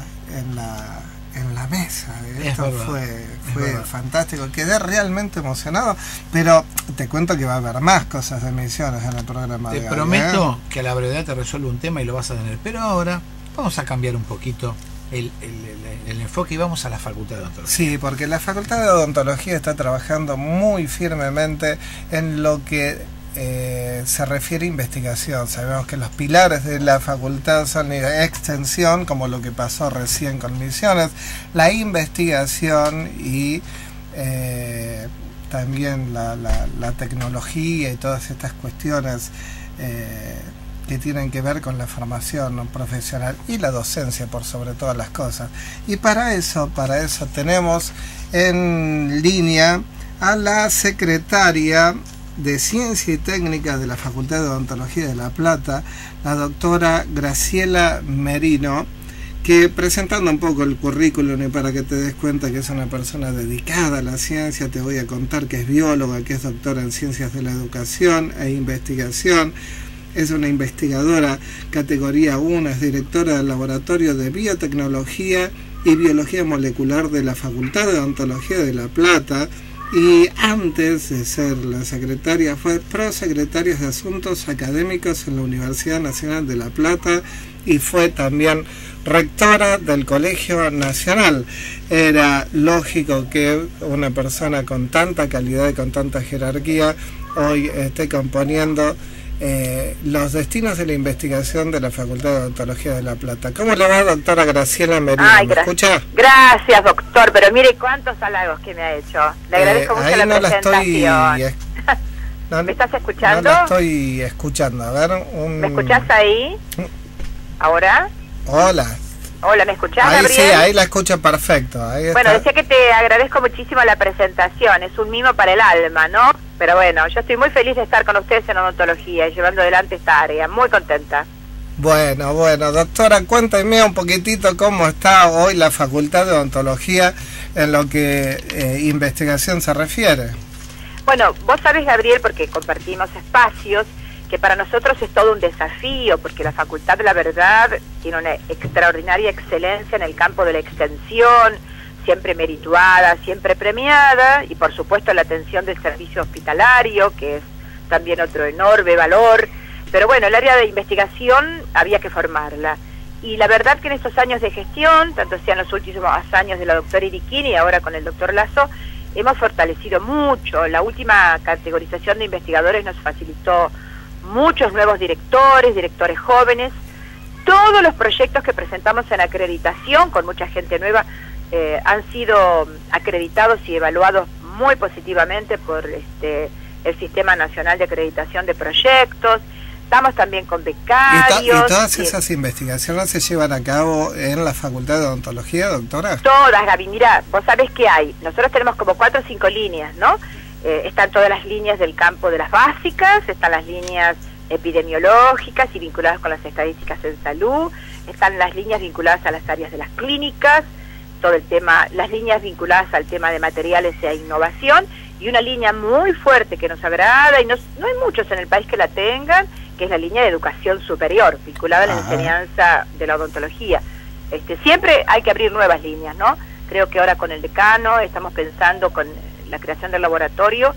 Speaker 5: mesa. Esto fue fantástico, quedé realmente emocionado, pero te cuento que va a haber más cosas de misiones en el programa.
Speaker 4: Te prometo que a la brevedad te resuelvo un tema y lo vas a tener, pero ahora vamos a cambiar un poquito el enfoque y vamos a la Facultad de Odontología.
Speaker 5: Sí, porque la Facultad de Odontología está trabajando muy firmemente en lo que se refiere a investigación. Sabemos que los pilares de la facultad son la extensión, como lo que pasó recién con Misiones, la investigación y también la tecnología y todas estas cuestiones que tienen que ver con la formación profesional y la docencia por sobre todas las cosas. Y para eso tenemos en línea a la secretaria de Ciencia y Técnica de la Facultad de Odontología de La Plata, la doctora Graciela Merino, que presentando un poco el currículum y para que te des cuenta que es una persona dedicada a la ciencia, te voy a contar que es bióloga, que es doctora en Ciencias de la Educación e Investigación, es una investigadora categoría 1, es directora del Laboratorio de Biotecnología y Biología Molecular de la Facultad de Odontología de La Plata, y antes de ser la secretaria fue prosecretaria de Asuntos Académicos en la Universidad Nacional de La Plata y fue también rectora del Colegio Nacional. Era lógico que una persona con tanta calidad y con tanta jerarquía hoy esté componiendo los destinos de la investigación de la Facultad de Odontología de La Plata. ¿Cómo le va, doctora Graciela Merino? ¿Me escucha?
Speaker 17: Gracias, doctor, pero mire cuántos halagos que me ha hecho. Le agradezco mucho la presentación. ¿Me estás escuchando?
Speaker 5: No la estoy escuchando. A ver,
Speaker 17: ¿me escuchás ahí? ¿Ahora?
Speaker 5: Hola.
Speaker 17: Hola, ¿me escuchás,
Speaker 5: Gabriel?
Speaker 17: Sí,
Speaker 5: ahí la escucho perfecto. Ahí
Speaker 17: bueno, decía que te agradezco muchísimo la presentación, es un mimo para el alma, ¿no? Pero bueno, yo estoy muy feliz de estar con ustedes en odontología y llevando adelante esta área, muy contenta.
Speaker 5: Bueno, doctora, cuénteme un poquitito cómo está hoy la Facultad de Odontología en lo que investigación se refiere.
Speaker 17: Bueno, vos sabés, Gabriel, porque compartimos espacios, que para nosotros es todo un desafío, porque la facultad, la verdad, tiene una extraordinaria excelencia en el campo de la extensión, siempre merituada, siempre premiada, y por supuesto la atención del servicio hospitalario, que es también otro enorme valor. Pero bueno, el área de investigación había que formarla. Y la verdad que en estos años de gestión, tanto sean los últimos años de la doctora Iriquini y ahora con el doctor Lazo, hemos fortalecido mucho. La última categorización de investigadores nos facilitó muchos nuevos directores jóvenes. Todos los proyectos que presentamos en acreditación, con mucha gente nueva, han sido acreditados y evaluados muy positivamente por el Sistema Nacional de Acreditación de Proyectos. Estamos también con becarios.
Speaker 5: ¿Y todas esas investigaciones se llevan a cabo en la Facultad de Odontología, doctora?
Speaker 17: Todas, Gaby. Mira, vos sabés que hay. Nosotros tenemos como 4 o 5 líneas, ¿no? Están todas las líneas del campo de las básicas, están las líneas epidemiológicas y vinculadas con las estadísticas en salud, están las líneas vinculadas a las áreas de las clínicas, todo el tema, las líneas vinculadas al tema de materiales e innovación, y una línea muy fuerte que nos agrada, y no hay muchos en el país que la tengan, que es la línea de educación superior, vinculada a la enseñanza de la odontología. Siempre hay que abrir nuevas líneas, ¿no? Creo que ahora con el decano estamos pensando con la creación del laboratorio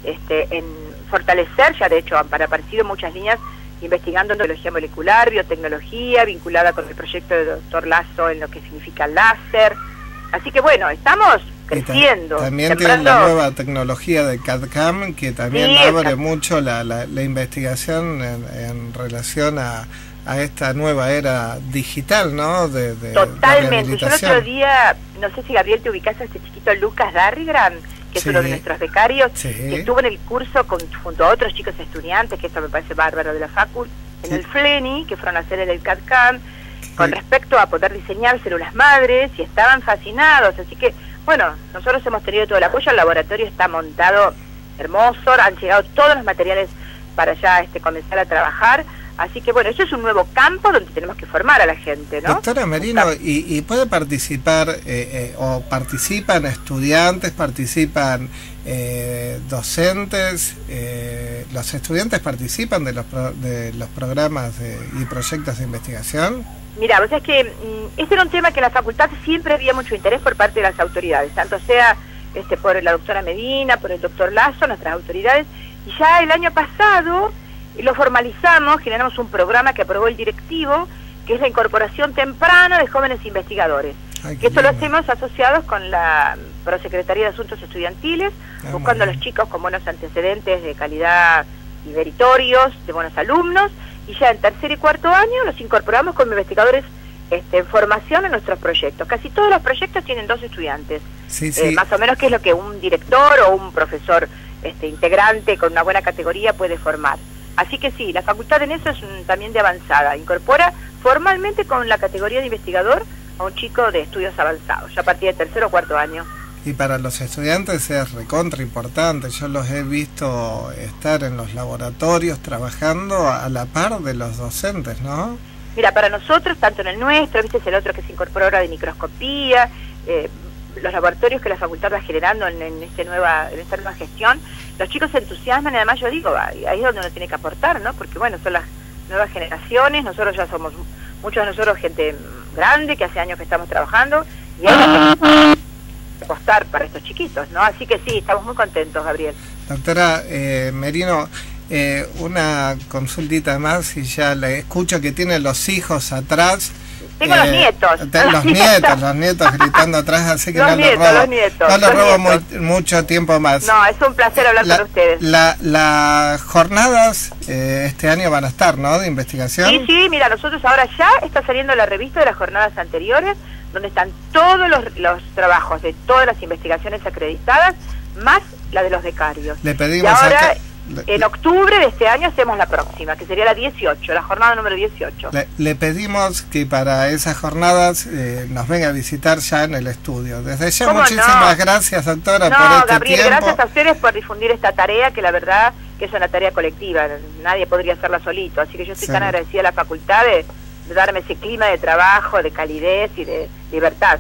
Speaker 17: en fortalecer, ya de hecho han aparecido muchas líneas investigando odontología molecular, biotecnología, vinculada con el proyecto del doctor Lazo en lo que significa láser. Así que bueno, estamos creciendo.
Speaker 5: También tienen la nueva tecnología de CAD/CAM que también abre mucho la investigación en relación a esta nueva era digital, ¿no?
Speaker 17: Totalmente. Yo el otro día, no sé si Gabriel te ubicás a este chiquito Lucas Darrigram, que es uno de nuestros becarios, que estuvo en el curso junto a otros chicos estudiantes, que esto me parece bárbaro, de la Facul, en el FLENI, que fueron a hacer el CAD/CAM, con respecto a poder diseñar células madres, y estaban fascinados. Así que, bueno, nosotros hemos tenido todo el apoyo, el laboratorio está montado hermoso, han llegado todos los materiales para ya comenzar a trabajar. Así que bueno, eso es un nuevo campo donde tenemos que formar a la gente, ¿no?
Speaker 5: Doctora Merino, ¿y puede participar o participan estudiantes, participan docentes? ¿Los estudiantes participan de los programas y proyectos de investigación?
Speaker 17: Mira, vos sabés que este era un tema que en la facultad siempre había mucho interés por parte de las autoridades, tanto sea por la doctora Medina, por el doctor Lazo, nuestras autoridades, y ya el año pasado lo formalizamos, generamos un programa que aprobó el directivo, que es la incorporación temprana de jóvenes investigadores. Que esto lo hacemos asociados con la Prosecretaría de Asuntos Estudiantiles, buscando a los chicos con buenos antecedentes de calidad y meritorios, de buenos alumnos, y ya en tercer y cuarto año los incorporamos como investigadores en formación en nuestros proyectos. Casi todos los proyectos tienen 2 estudiantes, más o menos, que es lo que un director o un profesor integrante con una buena categoría puede formar. Así que sí, la facultad en eso es también de avanzada, incorpora formalmente con la categoría de investigador a un chico de estudios avanzados, ya a partir de tercer o cuarto año.
Speaker 5: Y para los estudiantes es recontra importante, yo los he visto estar en los laboratorios trabajando a la par de los docentes, ¿no?
Speaker 17: Mira, para nosotros, tanto en el nuestro, viste, es el otro que se incorporó ahora de microscopía, los laboratorios que la facultad va generando en esta nueva gestión, los chicos se entusiasman y además yo digo, ahí es donde uno tiene que aportar, ¿no? Porque bueno, son las nuevas generaciones, nosotros ya somos, muchos de nosotros gente grande, que hace años que estamos trabajando, y hay que apostar para estos chiquitos, ¿no? Así que sí, estamos muy contentos, Gabriel.
Speaker 5: Doctora Merino, una consultita más, y ya le escucho que tiene los hijos atrás.
Speaker 17: Tengo los nietos.
Speaker 5: Los nietos gritando atrás, así que no le robo mucho tiempo más.
Speaker 17: No, es un placer hablar con ustedes.
Speaker 5: Las jornadas este año van a estar, ¿no?, de investigación.
Speaker 17: Sí, mira, nosotros ahora ya está saliendo la revista de las jornadas anteriores, donde están todos los trabajos de todas las investigaciones acreditadas, más la de los becarios.
Speaker 5: Le pedimos
Speaker 17: y ahora, en octubre de este año hacemos la próxima, que sería la 18, la jornada número 18.
Speaker 5: Le pedimos que para esas jornadas nos venga a visitar ya en el estudio. Desde ya muchísimas gracias, doctora, por este
Speaker 17: Gabriel,
Speaker 5: tiempo.
Speaker 17: Gracias a ustedes por difundir esta tarea, que la verdad que es una tarea colectiva, nadie podría hacerla solito, así que yo estoy tan agradecida a la facultad de darme ese clima de trabajo, de calidez y de libertad,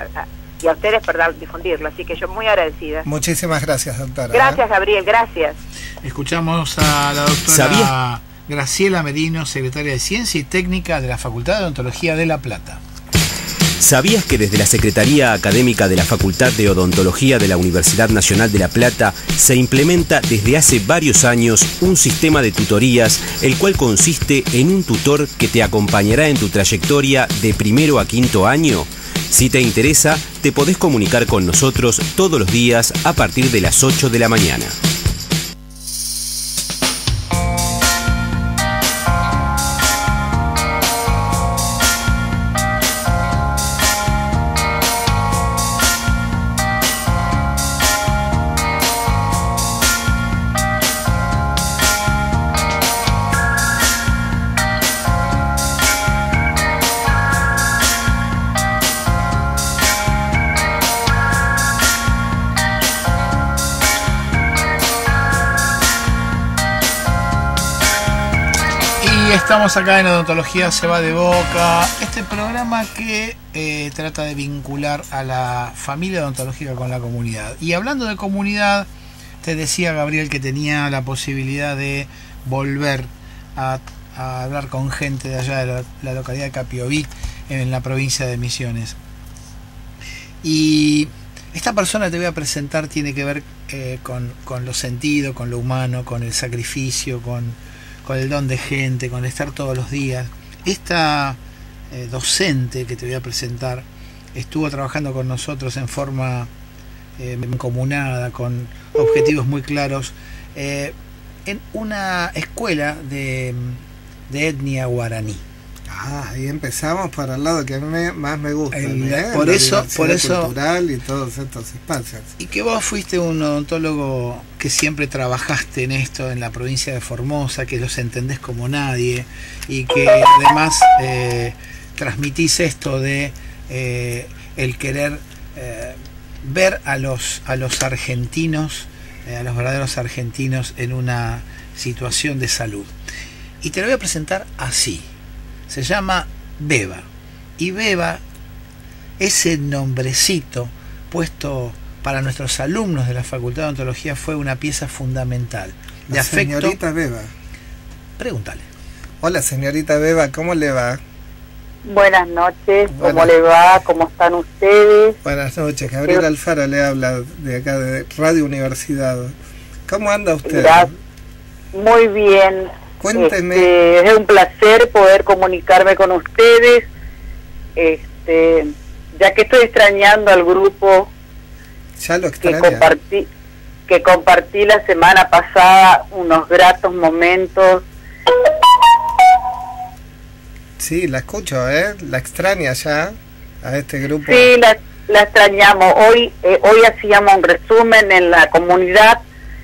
Speaker 17: y a ustedes por difundirlo, así que yo muy agradecida.
Speaker 5: Muchísimas gracias, doctora.
Speaker 17: Gracias, Gabriel, gracias.
Speaker 4: Escuchamos a la doctora Graciela Merino, secretaria de Ciencia y Técnica de la Facultad de Odontología de La Plata.
Speaker 3: ¿Sabías que desde la Secretaría Académica de la Facultad de Odontología de la Universidad Nacional de La Plata se implementa desde hace varios años un sistema de tutorías, el cual consiste en un tutor que te acompañará en tu trayectoria de primero a quinto año? Si te interesa, te podés comunicar con nosotros todos los días a partir de las 8 de la mañana.
Speaker 4: Estamos acá en Odontología se va de boca, este programa que trata de vincular a la familia odontológica con la comunidad. Y hablando de comunidad, te decía Gabriel que tenía la posibilidad de volver a hablar con gente de allá de la localidad de Capiobí, en la provincia de Misiones. Y esta persona que te voy a presentar tiene que ver con lo sentido, con lo humano, con el sacrificio, con el don de gente, con estar todos los días. Esta docente que te voy a presentar estuvo trabajando con nosotros en forma mancomunada, con objetivos muy claros, en una escuela de etnia guaraní.
Speaker 5: Ahí empezamos para el lado que a mí más me gusta,
Speaker 4: por eso
Speaker 5: cultural y todos estos espacios.
Speaker 4: Y que vos fuiste un odontólogo que siempre trabajaste en esto en la provincia de Formosa, que los entendés como nadie, y que además transmitís esto de el querer ver a los argentinos, a los verdaderos argentinos en una situación de salud. Y te lo voy a presentar así. Se llama Beba. Y Beba, ese nombrecito puesto para nuestros alumnos de la Facultad de Odontología, fue una pieza fundamental de
Speaker 5: la
Speaker 4: afecto.
Speaker 5: Señorita Beba.
Speaker 4: Pregúntale.
Speaker 5: Hola, señorita Beba, ¿cómo le va?
Speaker 18: Buenas noches, ¿cómo le va? ¿Cómo están ustedes?
Speaker 5: Buenas noches, Gabriel Alfaro le habla de acá de Radio Universidad. ¿Cómo anda usted?
Speaker 18: Muy bien.
Speaker 5: Cuénteme.
Speaker 18: Es un placer poder comunicarme con ustedes, ya que estoy extrañando al grupo
Speaker 5: ya lo
Speaker 18: que compartí la semana pasada, unos gratos momentos.
Speaker 5: Sí, la escucho, la extraña ya a este grupo.
Speaker 18: Sí, la extrañamos. Hoy hacíamos un resumen en la comunidad,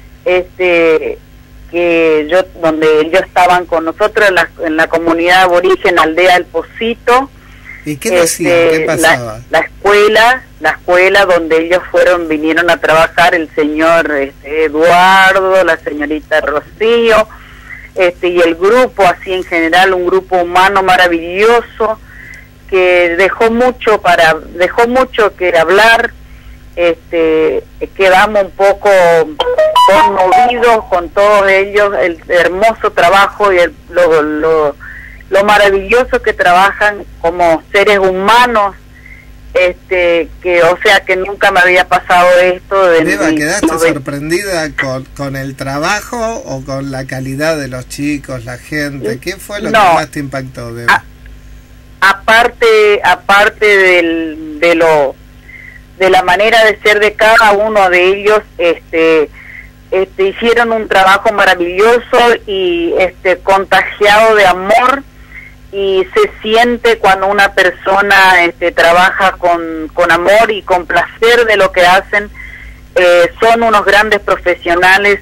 Speaker 18: donde ellos estaban con nosotros en la comunidad aborigen Aldea del Pocito.
Speaker 5: ¿Y qué decían? ¿Qué pasaba?
Speaker 18: La escuela donde ellos vinieron a trabajar el señor Eduardo, la señorita Rocío, y el grupo así en general, un grupo humano maravilloso que dejó mucho que hablar. Quedamos un poco conmovidos con todos ellos, el hermoso trabajo y lo maravilloso que trabajan como seres humanos, que nunca me había pasado esto.
Speaker 5: Eva, ¿quedaste sorprendida con el trabajo o con la calidad de los chicos, la gente? ¿Qué fue lo que más te impactó, Eva?
Speaker 18: Aparte de la manera de ser de cada uno de ellos, hicieron un trabajo maravilloso y contagiado de amor, y se siente cuando una persona trabaja con amor y con placer de lo que hacen. Son unos grandes profesionales.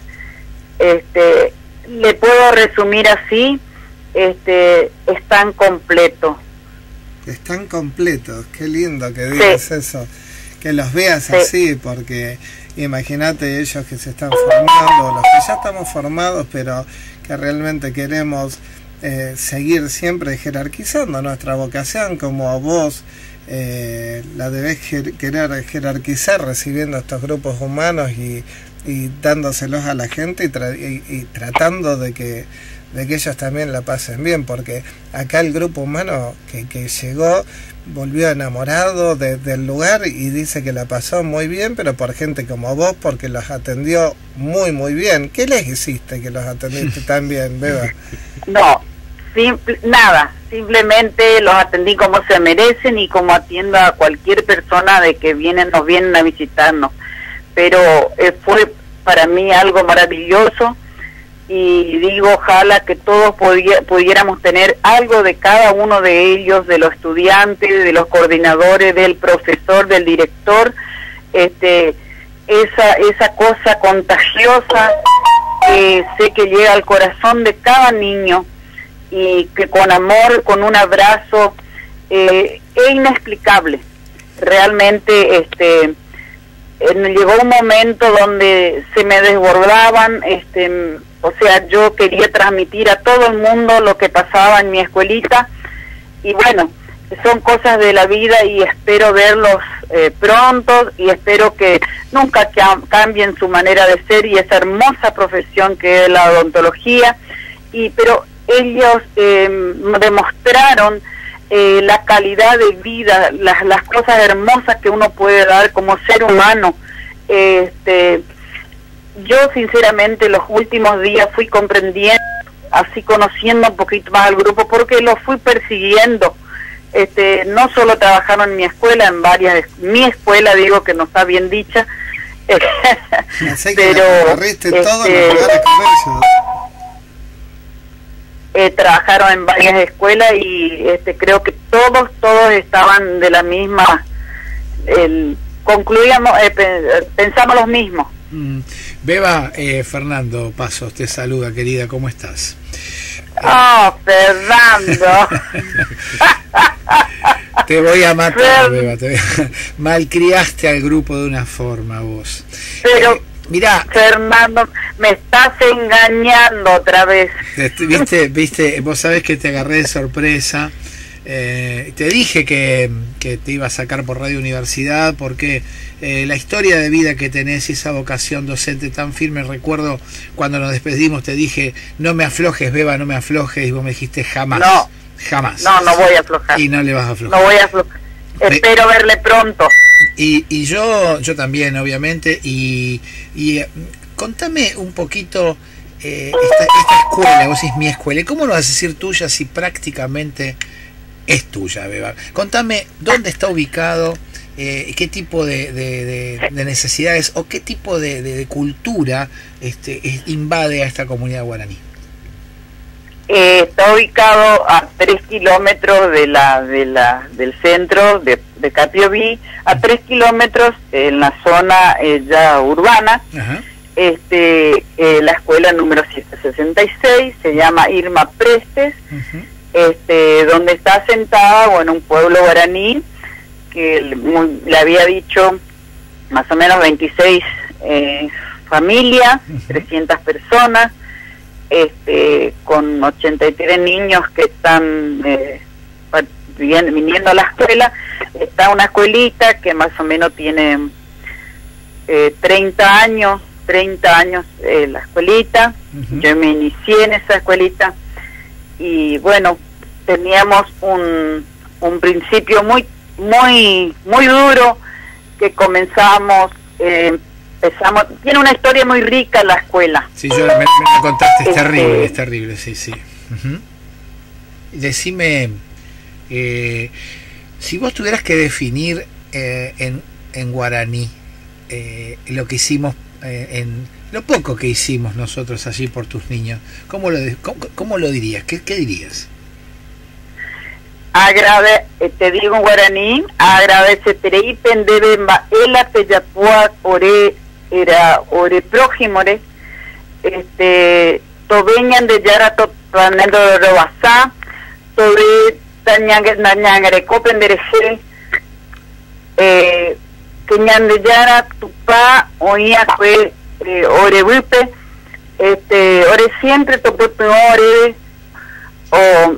Speaker 18: Le puedo resumir así, están completos.
Speaker 5: Están completos, qué lindo que digas eso, que los veas así, porque imagínate ellos que se están formando, los que ya estamos formados, pero que realmente queremos seguir siempre jerarquizando nuestra vocación, como vos la debés querer jerarquizar, recibiendo estos grupos humanos y dándoselos a la gente y tratando de que ellos también la pasen bien, porque acá el grupo humano que llegó volvió enamorado del lugar y dice que la pasó muy bien, pero por gente como vos, porque los atendió muy muy bien. ¿Qué les hiciste que los atendiste tan bien, Beba?
Speaker 18: No, nada, simplemente los atendí como se merecen y como atiendo a cualquier persona de que nos vienen a visitarnos, pero fue para mí algo maravilloso. Y digo, ojalá que todos pudiéramos tener algo de cada uno de ellos, de los estudiantes, de los coordinadores, del profesor, del director, esa cosa contagiosa que sé que llega al corazón de cada niño, y que con amor, con un abrazo, es inexplicable. Realmente llegó un momento donde se me desbordaban, yo quería transmitir a todo el mundo lo que pasaba en mi escuelita, y bueno, son cosas de la vida, y espero verlos pronto, y espero que nunca cambien su manera de ser y esa hermosa profesión que es la odontología. Pero ellos demostraron la calidad de vida, las cosas hermosas que uno puede dar como ser humano. Yo sinceramente los últimos días fui comprendiendo, así conociendo un poquito más al grupo, porque los fui persiguiendo. No solo trabajaron en mi escuela, mi escuela, digo que no está bien dicha, pero trabajaron en varias escuelas, y creo que todos estaban de la misma, pensamos los mismos.
Speaker 4: Beba, Fernando Pasos te saluda, querida, ¿cómo estás?
Speaker 18: Fernando.
Speaker 4: Te voy a matar, Beba. Malcriaste al grupo de una forma vos.
Speaker 18: Pero,
Speaker 4: mirá,
Speaker 18: Fernando, me estás engañando otra vez.
Speaker 4: Viste, vos sabés que te agarré de sorpresa. Te dije que te iba a sacar por Radio Universidad porque la historia de vida que tenés y esa vocación docente tan firme, recuerdo cuando nos despedimos te dije, no me aflojes, Beba, no me aflojes, y vos me dijiste jamás.
Speaker 18: No.
Speaker 4: Jamás.
Speaker 18: No voy a aflojar.
Speaker 4: Y no le vas a aflojar.
Speaker 18: No voy a aflojar. Espero verle pronto.
Speaker 4: Y yo también, obviamente. Y contame un poquito esta escuela, vos decís mi escuela. ¿Y cómo lo vas a decir tuya si prácticamente es tuya, Beba? Contame dónde está ubicado, qué tipo de necesidades o qué tipo de cultura invade a esta comunidad guaraní.
Speaker 18: Está ubicado a 3 kilómetros del centro de Capiobí, a 3 kilómetros en la zona ya urbana.
Speaker 4: Ajá.
Speaker 18: La escuela número 766 se llama Irma Prestes, donde está asentada, un pueblo guaraní que le había dicho más o menos 26 familias, 300 personas. Con 83 niños que están viniendo a la escuela. Está una escuelita que más o menos tiene 30 años la escuelita. Yo me inicié en esa escuelita y teníamos un principio muy duro que comenzamos. Tiene una historia muy rica la escuela.
Speaker 4: Sí, me contaste, es terrible, sí. Decime, si vos tuvieras que definir en guaraní lo que hicimos, lo poco que hicimos nosotros allí por tus niños, ¿cómo lo dirías? ¿Qué dirías?
Speaker 18: Te digo en guaraní, agradece terei pendebe ela peyapua ore prójimore, tobeñan de yara topanendo de robasá, tobe tañangare copendereje, queñan de yara tupa oía fue ore bupe, ore siempre topo ore o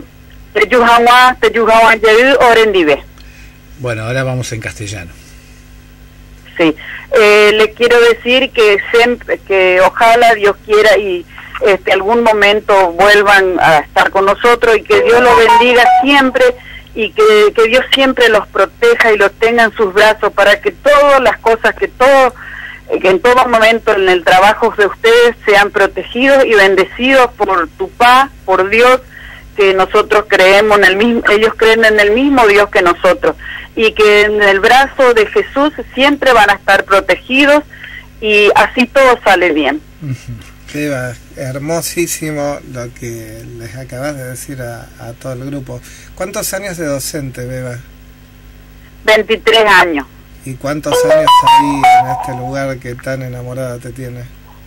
Speaker 4: Bueno, ahora vamos en castellano.
Speaker 18: Sí, le quiero decir que ojalá Dios quiera y algún momento vuelvan a estar con nosotros y que Dios los bendiga siempre y que Dios siempre los proteja y los tenga en sus brazos para que todas las cosas, que en todo momento en el trabajo de ustedes sean protegidos y bendecidos por Tupá, por Dios, que nosotros creemos en el mismo, ellos creen en el mismo Dios que nosotros, y que en el brazo de Jesús siempre van a estar protegidos y así todo sale bien.
Speaker 5: Beba, hermosísimo lo que les acabas de decir a todo el grupo. ¿Cuántos años de docente, Beba?
Speaker 18: 23 años.
Speaker 5: ¿Y cuántos años ahí en este lugar que tan enamorada te tiene?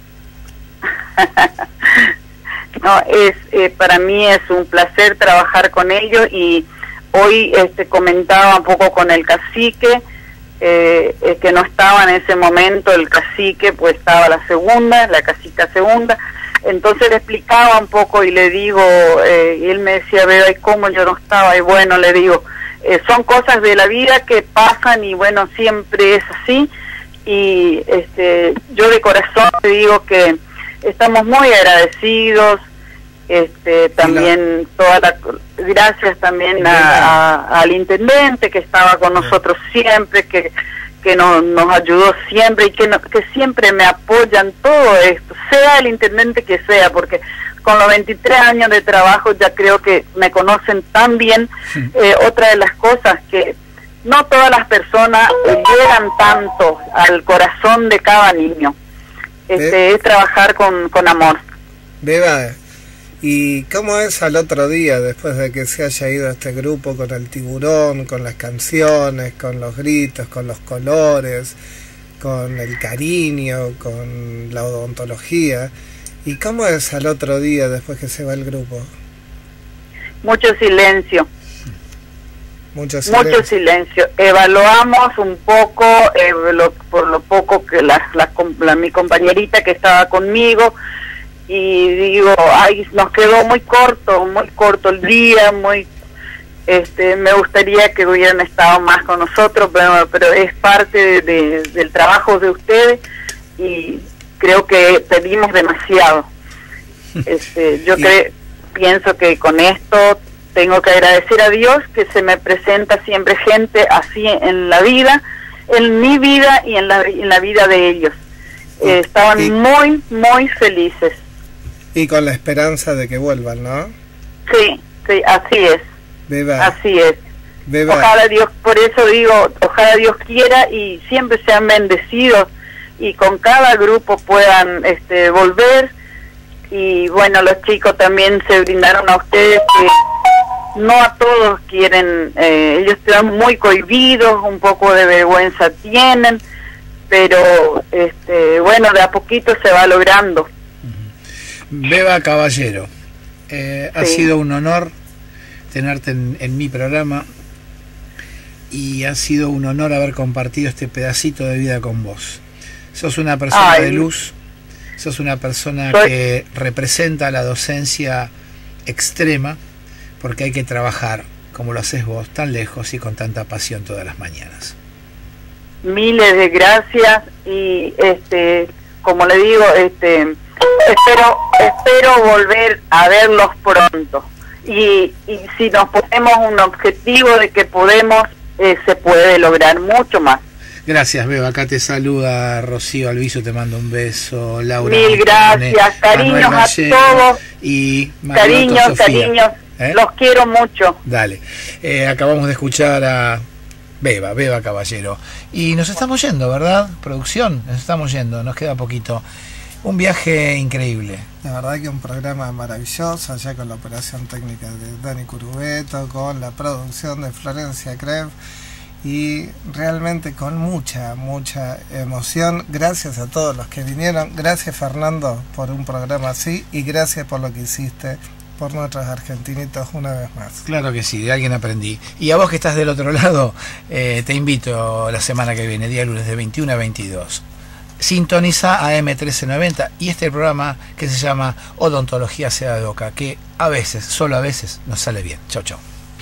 Speaker 18: No, para mí es un placer trabajar con ellos y hoy comentaba un poco con el cacique, que no estaba en ese momento el cacique, pues estaba la cacica segunda, entonces le explicaba un poco y le digo, y él me decía, Beba, ¿y cómo yo no estaba? Y bueno, le digo, son cosas de la vida que pasan y siempre es así, y yo de corazón te digo que estamos muy agradecidos, también gracias también al intendente que estaba con nosotros siempre, que nos ayudó siempre y que siempre me apoyan todo esto, sea el intendente que sea, porque con los 23 años de trabajo ya creo que me conocen tan bien. Otra de las cosas que no todas las personas llegan tanto al corazón de cada niño, es trabajar con amor.
Speaker 5: Beba, ¿y cómo es al otro día después de que se haya ido este grupo con el tiburón, con las canciones, con los gritos, con los colores, con el cariño, con la odontología? ¿Y cómo es al otro día después que se va el grupo?
Speaker 18: Mucho silencio.
Speaker 5: Mucho silencio.
Speaker 18: Mucho silencio. Evaluamos un poco, por lo poco que mi compañerita que estaba conmigo, y digo, ay, nos quedó muy corto el día, me gustaría que hubieran estado más con nosotros, pero es parte del trabajo de ustedes y creo que pedimos demasiado. Yo pienso que con esto tengo que agradecer a Dios que se me presenta siempre gente así en la vida, en mi vida y en la vida de ellos. Estaban muy, muy felices.
Speaker 5: Y con la esperanza de que vuelvan, ¿no?
Speaker 18: Sí, así es.
Speaker 5: Beba.
Speaker 18: Así es.
Speaker 5: Beba.
Speaker 18: Ojalá Dios, por eso digo, ojalá Dios quiera y siempre sean bendecidos y con cada grupo puedan volver. Y bueno, los chicos también se brindaron a ustedes que no a todos quieren, ellos están muy cohibidos, un poco de vergüenza tienen, pero bueno, de a poquito se va logrando.
Speaker 4: Beba Caballero, ha sido un honor tenerte en mi programa y ha sido un honor haber compartido este pedacito de vida con vos. Sos una persona de luz, sos una persona que representa la docencia extrema, porque hay que trabajar como lo haces vos, tan lejos y con tanta pasión todas las mañanas.
Speaker 18: Miles de gracias y como le digo, espero volver a verlos pronto. Y si nos ponemos un objetivo de que podemos, se puede lograr mucho más.
Speaker 4: Gracias, Beba. Acá te saluda Rocío Alviso, te mando un beso. Laura.
Speaker 18: Mil gracias, cariños a todos.
Speaker 4: Y
Speaker 18: cariños, los quiero mucho.
Speaker 4: Dale. Acabamos de escuchar a Beba Caballero. Y nos estamos yendo, ¿verdad? Producción, nos estamos yendo, nos queda poquito. Un viaje increíble.
Speaker 5: La verdad que un programa maravilloso, allá con la operación técnica de Dani Curubeto, con la producción de Florencia Krev y realmente con mucha emoción. Gracias a todos los que vinieron. Gracias, Fernando, por un programa así y gracias por lo que hiciste por nuestros argentinitos una vez más.
Speaker 4: Claro que sí, de alguien aprendí. Y a vos que estás del otro lado, te invito la semana que viene, día lunes de 21 a 22. Sintoniza AM 1390 y este programa que se llama Odontología Seda de Boca, que a veces, solo a veces, nos sale bien. Chau, chau.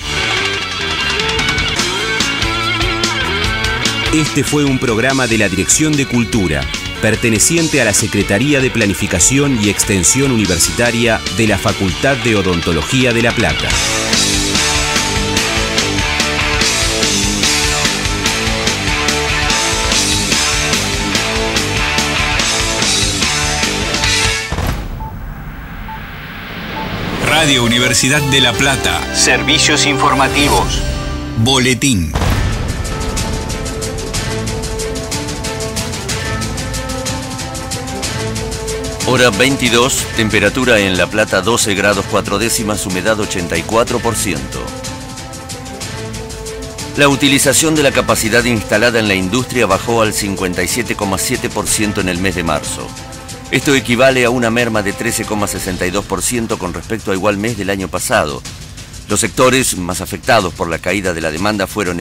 Speaker 3: Este fue un programa de la Dirección de Cultura, perteneciente a la Secretaría de Planificación y Extensión Universitaria de la Facultad de Odontología de La Plata. Radio Universidad de La Plata. Servicios informativos. Boletín.
Speaker 19: Hora 22, temperatura en La Plata 12 grados 4 décimas, humedad 84%. La utilización de la capacidad instalada en la industria bajó al 57,7% en el mes de marzo. Esto equivale a una merma de 13,62% con respecto a igual mes del año pasado. Los sectores más afectados por la caída de la demanda fueron